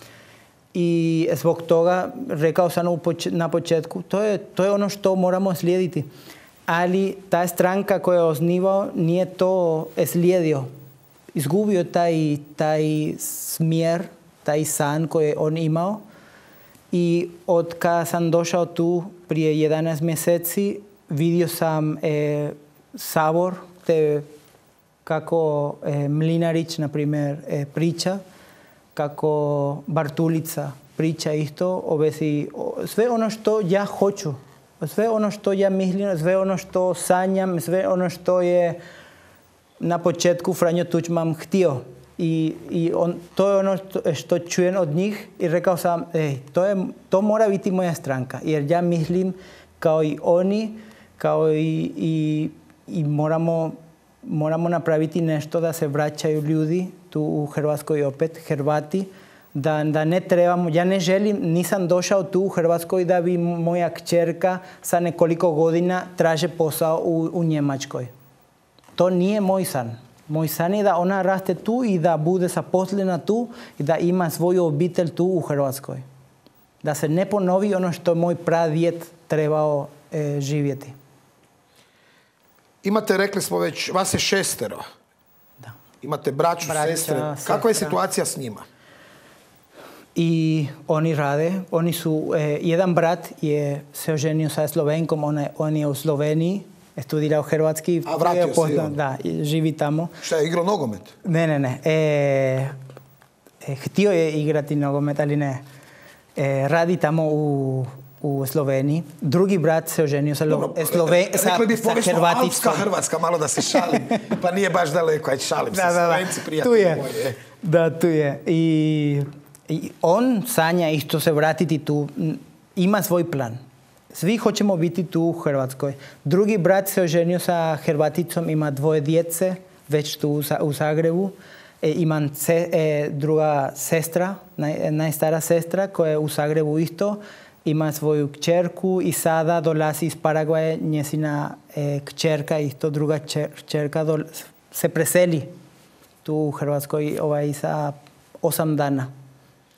I zbog toga rekao sam na početku, to je, to je ono što moramo slijediti. Ali ta stranka koja je osnivao nije to slijedio. Izgubio taj, taj smjer, taj san koji je on imao. I od kada sam došao tu prije jedanaest mjeseci, vidio sam e, Sabor, te kako e, Mlinarić, na primjer, e, priča, kako Bartulica priča isto, o vezi, sve ono što ja hoću, sve ono što ja mislim, sve ono što sanjam, sve ono što je na početku Franjo Tuđman htio. I, i on, to je ono što, što čujem od njih i rekao sam, ej, to, je, to mora biti moja stranka, jer ja mislim kao i oni, kao i, i, i moramo, moramo napraviti nešto da se vraćaju ljudi tu u Hrvatskoj opet, Hrvati, da, da ne trebamo, ja ne želim, nisam došao tu u Hrvatskoj da bi moja kćerka sa nekoliko godina traže posao u, u Njemačkoj. To nije moj san. Moj san je da ona raste tu i da bude zaposlena tu i da ima svoju obitelj tu u Hrvatskoj. Da se ne ponovi ono što moj pradjed trebao e, živjeti. Imate, rekli smo već, vas je šestero. Da. Imate braću, Braća, sestre. sestra. Kakva je situacija s njima? I oni rade. Oni su, eh, jedan brat je se oženio sa Slovenkom, on je, on je u Sloveniji, studirao hrvatski. A vratio se on? Da, živi tamo. Šta je, igrao nogomet? Ne, ne, ne. E, e, htio je igrati nogomet, ali ne. E, radi tamo u, u Sloveniji. Drugi brat se oženio sa, Dobro, Sloven, sa, rekli bi sa Hrvaticom. Alpska Hrvatska, malo da se šalim. Pa nije baš daleko, aj šalim se. Da, da, da. Tu je. Moje. Da, tu je. I, I on sanja isto se vratiti tu. Ima svoj plan. Svi hoćemo biti tu u Hrvatskoj. Drugi brat se oženio sa Hrvaticom, ima dvoje djece, već tu u Zagrebu. E, imam se, e, druga sestra, naj, najstara sestra koja je u Zagrebu isto. Ima svoju kćerku i sada dolazi iz Paragvaja njezina e, kćerka, isto druga kćerka dol, se preseli tu u Hrvatskoj ovaj, za osam dana.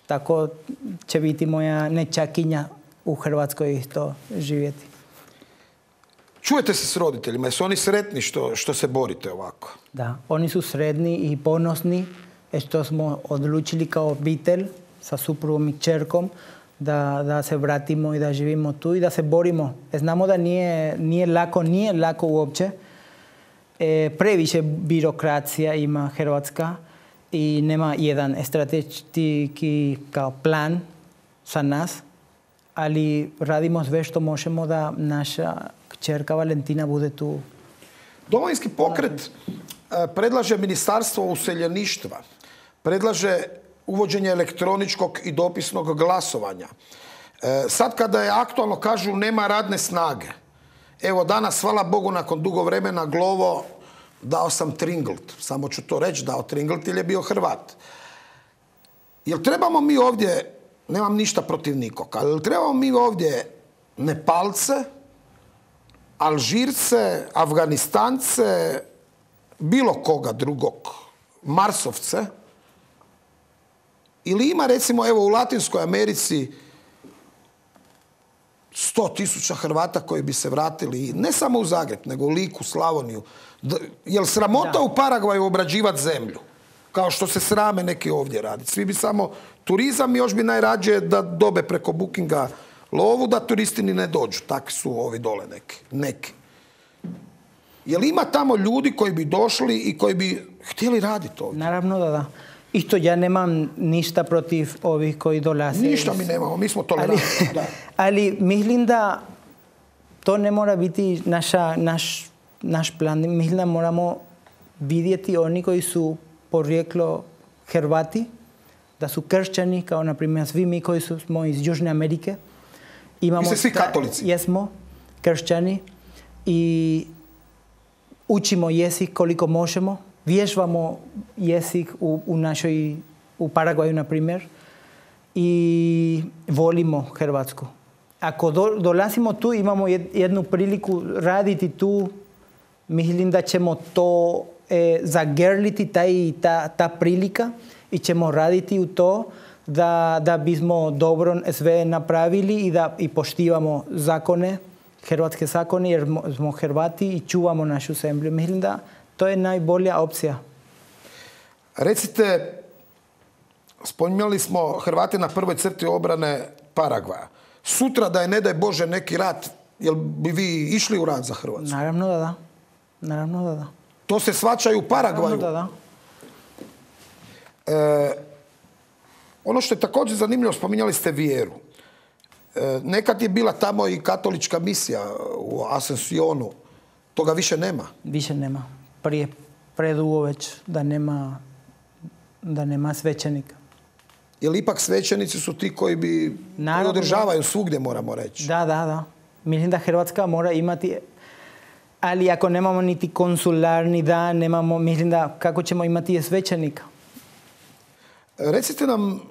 tako će biti moja nečakinja u Hrvatskoj isto živjeti. Čujete se s roditeljima, jesu oni sretni što, što se borite ovako? Da, oni su sretni i ponosni što smo odlučili kao obitelj sa suprugom i čerkom da, da se vratimo i da živimo tu i da se borimo. Znamo da nije, nije lako, nije lako uopće. E, previše birokracija ima Hrvatska i nema jedan strateški kao plan za nas, ali radimo sve što možemo da naša kćerka Valentina bude tu. Domovinski pokret predlaže Ministarstvo useljeništva, predlaže uvođenje elektroničkog i dopisnog glasovanja. Sad kada je aktualno, kažu, nema radne snage. Evo danas, hvala Bogu, nakon dugo vremena Glovo, dao sam Tringlt. Samo ću to reći, dao Tringlt jer je bio Hrvat. Jel trebamo mi ovdje, nemam ništa protiv nikog, ali jel trebamo mi ovdje Nepalce, Alžirce, Afganistance, bilo koga drugog, Marsovce, ili ima recimo evo u Latinskoj Americi sto tisuća Hrvata koji bi se vratili, ne samo u Zagreb, nego u Liku, Slavoniju. Jel sramota da u Paragvaju obrađivati zemlju? Kao što se srame neki ovdje raditi. Svi bi samo turizam i još bi najrađe da dobe preko bookinga lovu, da turisti ni ne dođu. Takvi su ovi dole neki. neki. Jel ima tamo ljudi koji bi došli i koji bi htjeli raditi ovdje? Naravno da da. Isto ja nemam ništa protiv ovih koji dolaze. Ništa mi nemamo, mi smo tolerantni. Ali, ali mislim da to ne mora biti naša, naš, naš plan. Mislim da moramo vidjeti oni koji su porijeklo Hrvati, da su kršćani, kao na primjer svi mi koji su, smo iz Južne Amerike. Imamo, vi ste svi katolici. Jesmo kršćani i učimo jezik koliko možemo. Vježbamo jezik u, u našoj, u Paragvaju, na primjer, i volimo Hrvatsku. Ako do, dolazimo tu, imamo jednu priliku raditi tu, mislim da ćemo to e, zagrliti, taj, ta, ta prilika, i ćemo raditi u to da, da bismo dobro sve napravili i da i poštivamo zakone, hrvatske zakone, jer smo Hrvati i čuvamo našu zemlju. Mislim da to je najbolja opcija. Recite, spominjali smo Hrvate na prvoj crti obrane Paragvaja. Sutra da je, ne daj Bože, neki rat, jel bi vi išli u rat za Hrvatsku? Naravno da da. Naravno da da. To se shvaćaju u Paragvaju? Naravno da da. E, ono što je također zanimljivo, spominjali ste vjeru. E, nekad je bila tamo i katolička misija u Asensionu. Toga više nema? Više nema. Prije predugo već da nema, da nema svećenika. Jer ipak svećenici su ti koji bi koji održavaju svugdje, moramo reći. Da, da, da. Mislim da Hrvatska mora imati, ali ako nemamo niti konsularni dan, nemamo, mislim da kako ćemo imati svećenika. Recite nam, e,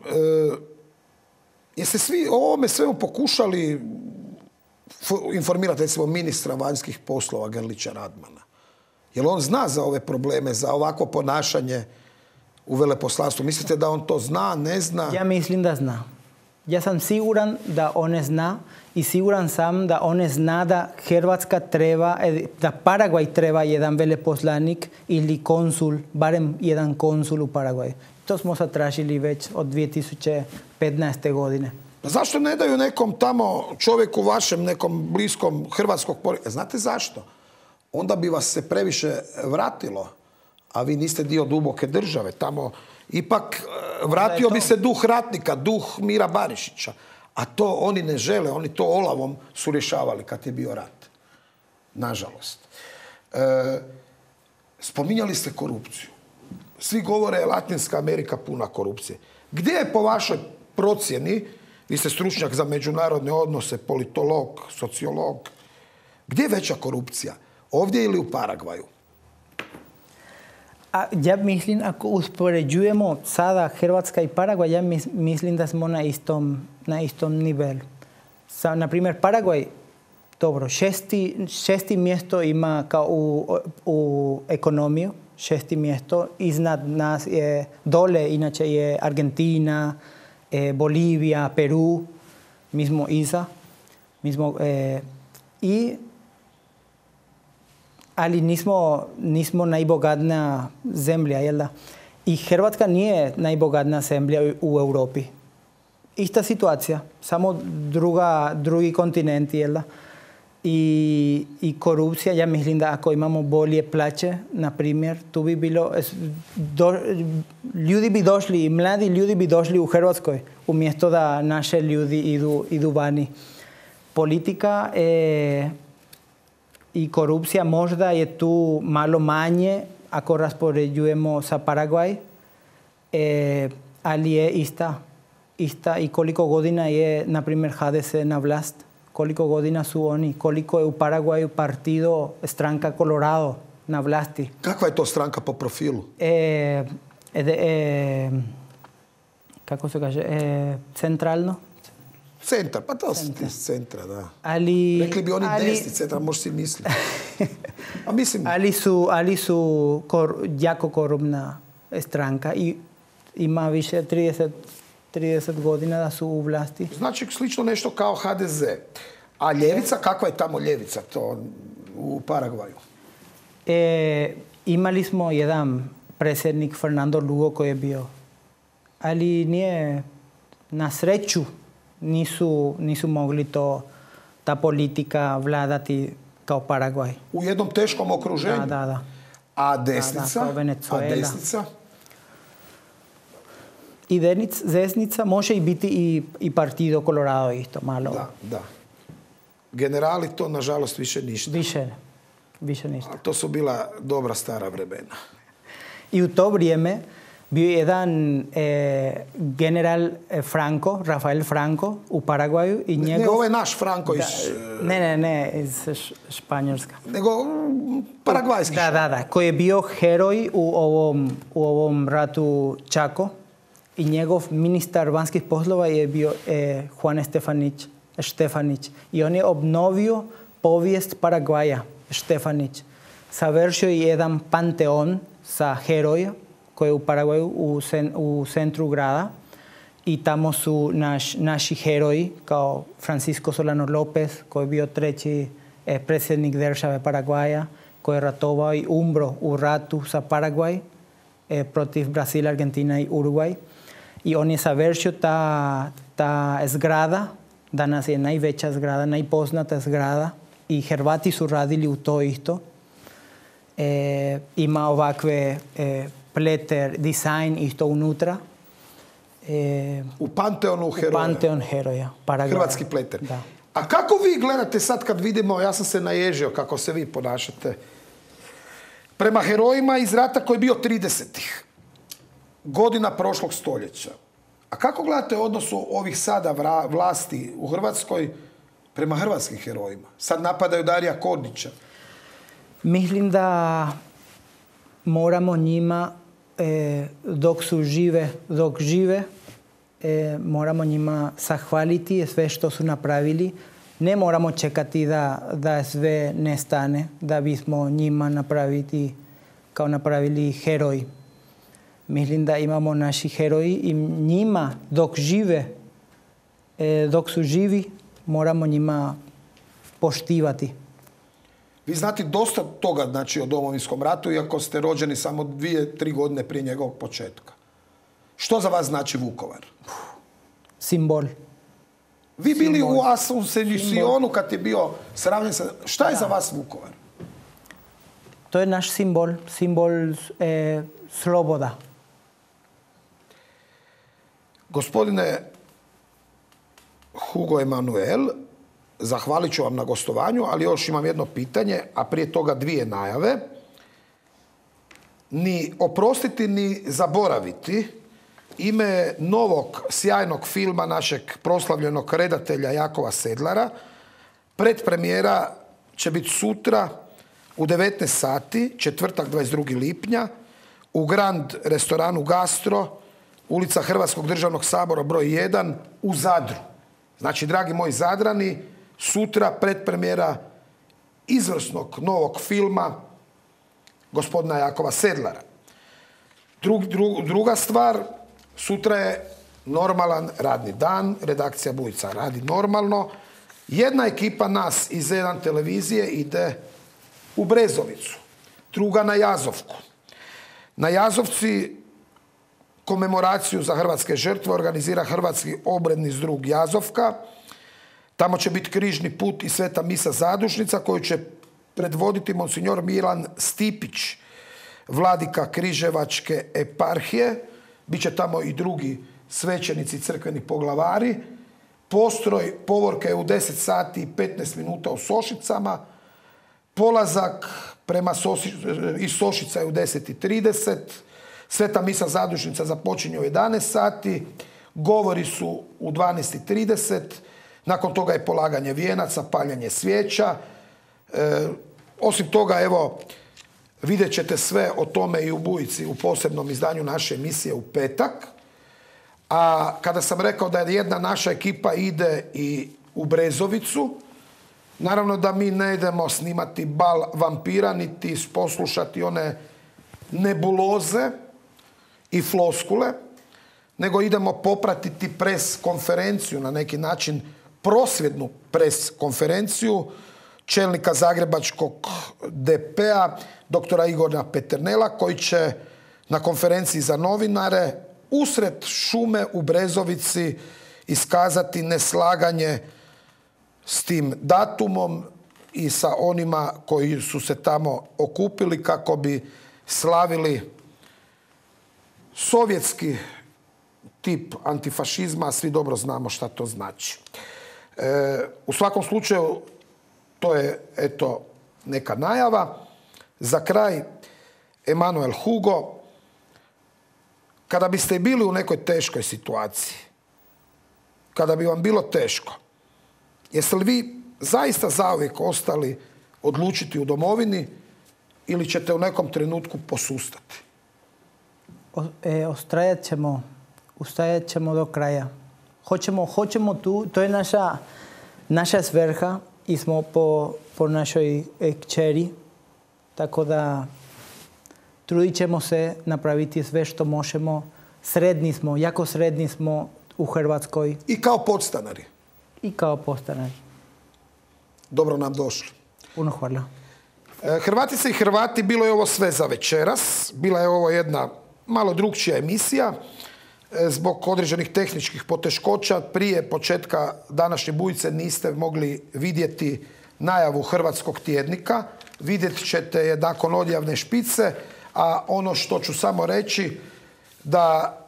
jeste svi o ovome svemu pokušali informirati, recimo, ministra vanjskih poslova Grlića Radmana? Jer on zna za ove probleme, za ovakvo ponašanje u veleposlanstvu? Mislite da on to zna, ne zna? Ja mislim da zna. Ja sam siguran da on zna i siguran sam da on zna da Hrvatska treba, da Paragvaj treba jedan veleposlanik ili konsul, barem jedan konsul u Paragvaju. To smo zatražili već od dvije tisuće petnaeste. godine. Zašto ne daju nekom tamo čovjeku vašem, nekom bliskom hrvatskog porijekla? Znate zašto? Onda bi vas se previše vratilo, a vi niste dio duboke države. Tamo ipak vratio bi se duh ratnika, duh Mira Barišića. A to oni ne žele, oni to olavom su rješavali kad je bio rat. Nažalost. E, spominjali ste korupciju. Svi govore Latinska Amerika puna korupcije. Gdje je po vašoj procjeni, vi ste stručnjak za međunarodne odnose, politolog, sociolog, gdje je veća korupcija? Ovdje ili u Paragvaju? A ja mislim, ako uspoređujemo sada Hrvatska i Paragvaj, ja mislim da smo na istom, na istom nivelu. Sa, na primjer, Paragvaj, dobro, šesti, šesti mjesto ima kao u, u ekonomiju, šesti mjesto. Iznad nas je dole, inače je Argentina, eh, Bolivia, Perú, mismo I S A, mismo, eh, i ali nismo, nismo najbogatna zemlja, jel da? I Hrvatska nije najbogatna zemlja u Europi. Ista situacija, samo druga, drugi kontinent, jel da? I, i korupcija, ja mislim da ako imamo bolje plaće, na primjer, tu bi bilo, do, ljudi bi došli, i mladi ljudi bi došli u Hrvatskoj, umjesto da naše ljudi idu, idu vani. Politika e, i korupcija možda je tu malo manje ako raspoređujemo sa Paragvaj, e, ali je ista, ista i koliko godina je, na primjer, H D C na vlast, koliko godina su oni, koliko je u Paragvaju partido Stranka Colorado na vlasti. Kakva je to stranka po profilu? E, e, e, kako se kaže, e, centralno? Centar, pa to su iz centra, da. Ali, rekli bi oni ali, desni centra, možeš si misliti. A mislim... Ali su, ali su kor, jako korupna stranka i ima više trideset, trideset godina da su u vlasti. Znači slično nešto kao H D Z. A ljevica, kakva je tamo ljevica to u Paragvaju? E, imali smo jedan predsjednik Fernando Lugo koji je bio, ali nije, na sreću nisu, nisu mogli to, ta politika vladati kao Paragvaj. U jednom teškom okruženju? Da, da, da. A desnica? Da, da, A desnica? I desnica može i biti i, i Partido Colorado isto, malo. Da, da. Generali to, nažalost, više ništa. Više, više ništa. A to su bila dobra stara vremena. I u to vrijeme bio jedan e, general Franco, Rafael Franco, u Paragvaju. I njegov, ne, ovo je naš Franco iz... Da, ne, ne, ne, iz Španjolska. Nego paragvajski. Da, da, da, koji je bio heroj u ovom, u ovom ratu Chaco. I njegov ministar vanjskih poslova je bio e, Juan Stefanić. Štefanić. I on je obnovio povijest Paragvaja, Štefanić. Savršio je jedan panteon sa heroja koji je u Paragvaju u, sen, u centru grada i tamo su naš, naši heroji kao Francisco Solano López koji je bio treći eh, predsjednik države Paragvaja koji je ratovao i umro u ratu sa Paragvaj eh, protiv Brazila, Argentina i Urugvaj. I on je savršio ta, ta zgrada. Danas je najveća zgrada, najpoznata zgrada i Hrvati su radili u to isto. E, ima ovakve e, pleter, dizajn isto unutra. E, u Panteonu heroja. U Panteon heroja. Paragvaja. Hrvatski pleter. Da. A kako vi gledate sad kad vidimo, ja sam se naježio kako se vi ponašate, prema herojima iz rata koji je bio tridesetih godina prošlog stoljeća. A kako gledate odnosu ovih sada vlasti u Hrvatskoj prema hrvatskim herojima? Sad napadaju Darija Kordića. Mislim da moramo njima, e, dok su žive, dok žive, e, moramo njima zahvaliti sve što su napravili. Ne moramo čekati da, da sve nestane, da bismo njima napraviti kao napravili heroji. Mislim da imamo naši heroji i njima dok žive, e, dok su živi, moramo njima poštivati. Vi znate dosta toga znači, o Domovinskom ratu, iako ste rođeni samo dvije, tri godine prije njegovog početka. Što za vas znači Vukovar? Simbol. Vi bili Simbol. U Asuncionu kad je bio sravnjen sa... Šta je da. Za vas Vukovar? To je naš simbol, simbol e, sloboda. Gospodine Hugo Emanuel, zahvalit ću vam na gostovanju, ali još imam jedno pitanje, a prije toga dvije najave. Ni oprostiti, ni zaboraviti ime novog sjajnog filma našeg proslavljenog redatelja Jakova Sedlara. Predpremijera će biti sutra u devetnaest sati, četvrtak dvadeset drugog lipnja, u Grand restoranu Gastro, ulica Hrvatskog državnog sabora broj jedan u Zadru. Znači, dragi moji Zadrani, sutra predpremijera izvrsnog novog filma gospodina Jakova Sedlara. Drug, dru, druga stvar, sutra je normalan radni dan, redakcija Bujica radi normalno. Jedna ekipa nas iz jedan televizije ide u Brezovicu, druga na Jazovku. Na Jazovci komemoraciju za hrvatske žrtve organizira Hrvatski obredni zdrug Jazovka. Tamo će biti križni put i sveta misa zadušnica koju će predvoditi monsignor Milan Stipić, vladika Križevačke eparhije. Biće tamo i drugi svećenici, crkveni poglavari. Postroj povorke je u deset sati i petnaest minuta u Sošicama. Polazak prema Soši, iz Sošica je u deset i trideset. Sveta misa zadušnica započinje u jedanaest sati. Govori su u dvanaest i trideset. Nakon toga je polaganje vijenaca, paljanje svijeća. E, osim toga, evo, vidjet ćete sve o tome i u Bujici u posebnom izdanju naše emisije u petak. A kada sam rekao da jedna naša ekipa ide i u Brezovicu, naravno da mi ne idemo snimati bal vampira, niti poslušati one nebuloze i floskule, nego idemo popratiti pres konferenciju, na neki način prosvjednu pres konferenciju čelnika Zagrebačkog D P-a, doktora Igora Peternela, koji će na konferenciji za novinare usred šume u Brezovici iskazati neslaganje s tim datumom i sa onima koji su se tamo okupili kako bi slavili sovjetski tip antifašizma, a svi dobro znamo šta to znači. E, u svakom slučaju, to je, eto, neka najava. Za kraj, Emanuel Hugo, kada biste bili u nekoj teškoj situaciji, kada bi vam bilo teško, jeste li vi zaista zauvijek ostali odlučiti u domovini ili ćete u nekom trenutku posustati? O, e, ostrajat ćemo, ustajat ćemo do kraja. Hoćemo, hoćemo tu, to je naša, naša svrha i smo po, po našoj kćeri, tako da trudit ćemo se napraviti sve što možemo. Sredni smo, jako sredni smo u Hrvatskoj. I kao podstanari. I kao podstanari. Dobro nam došli. Puno hvala. Hrvatice i Hrvati, bilo je ovo sve za večeras. Bila je ovo jedna malo drukčija emisija. Zbog određenih tehničkih poteškoća prije početka današnje Bujice niste mogli vidjeti najavu Hrvatskog tjednika. Vidjet ćete je nakon odjavne špice, a ono što ću samo reći da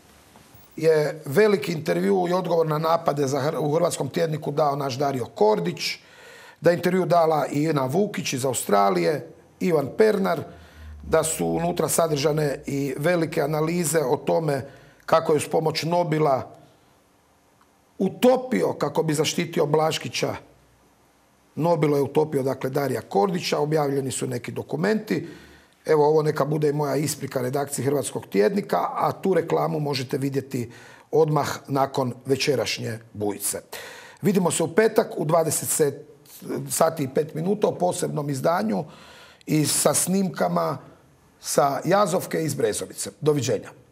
je veliki intervju i odgovor na napade za, u Hrvatskom tjedniku dao naš Dario Kordić, da je intervju dala i Ina Vukić iz Australije, Ivan Pernar, da su unutra sadržane i velike analize o tome kako je uz pomoć Nobila utopio, kako bi zaštitio Blaškića, Nobilo je utopio, dakle, Darija Kordića, objavljeni su neki dokumenti. Evo, ovo neka bude i moja isprika redakciji Hrvatskog tjednika, a tu reklamu možete vidjeti odmah nakon večerašnje Bujice. Vidimo se u petak u dvadeset sati i pet minuta u posebnom izdanju i sa snimkama sa Jazovke iz Brezovice. Doviđenja.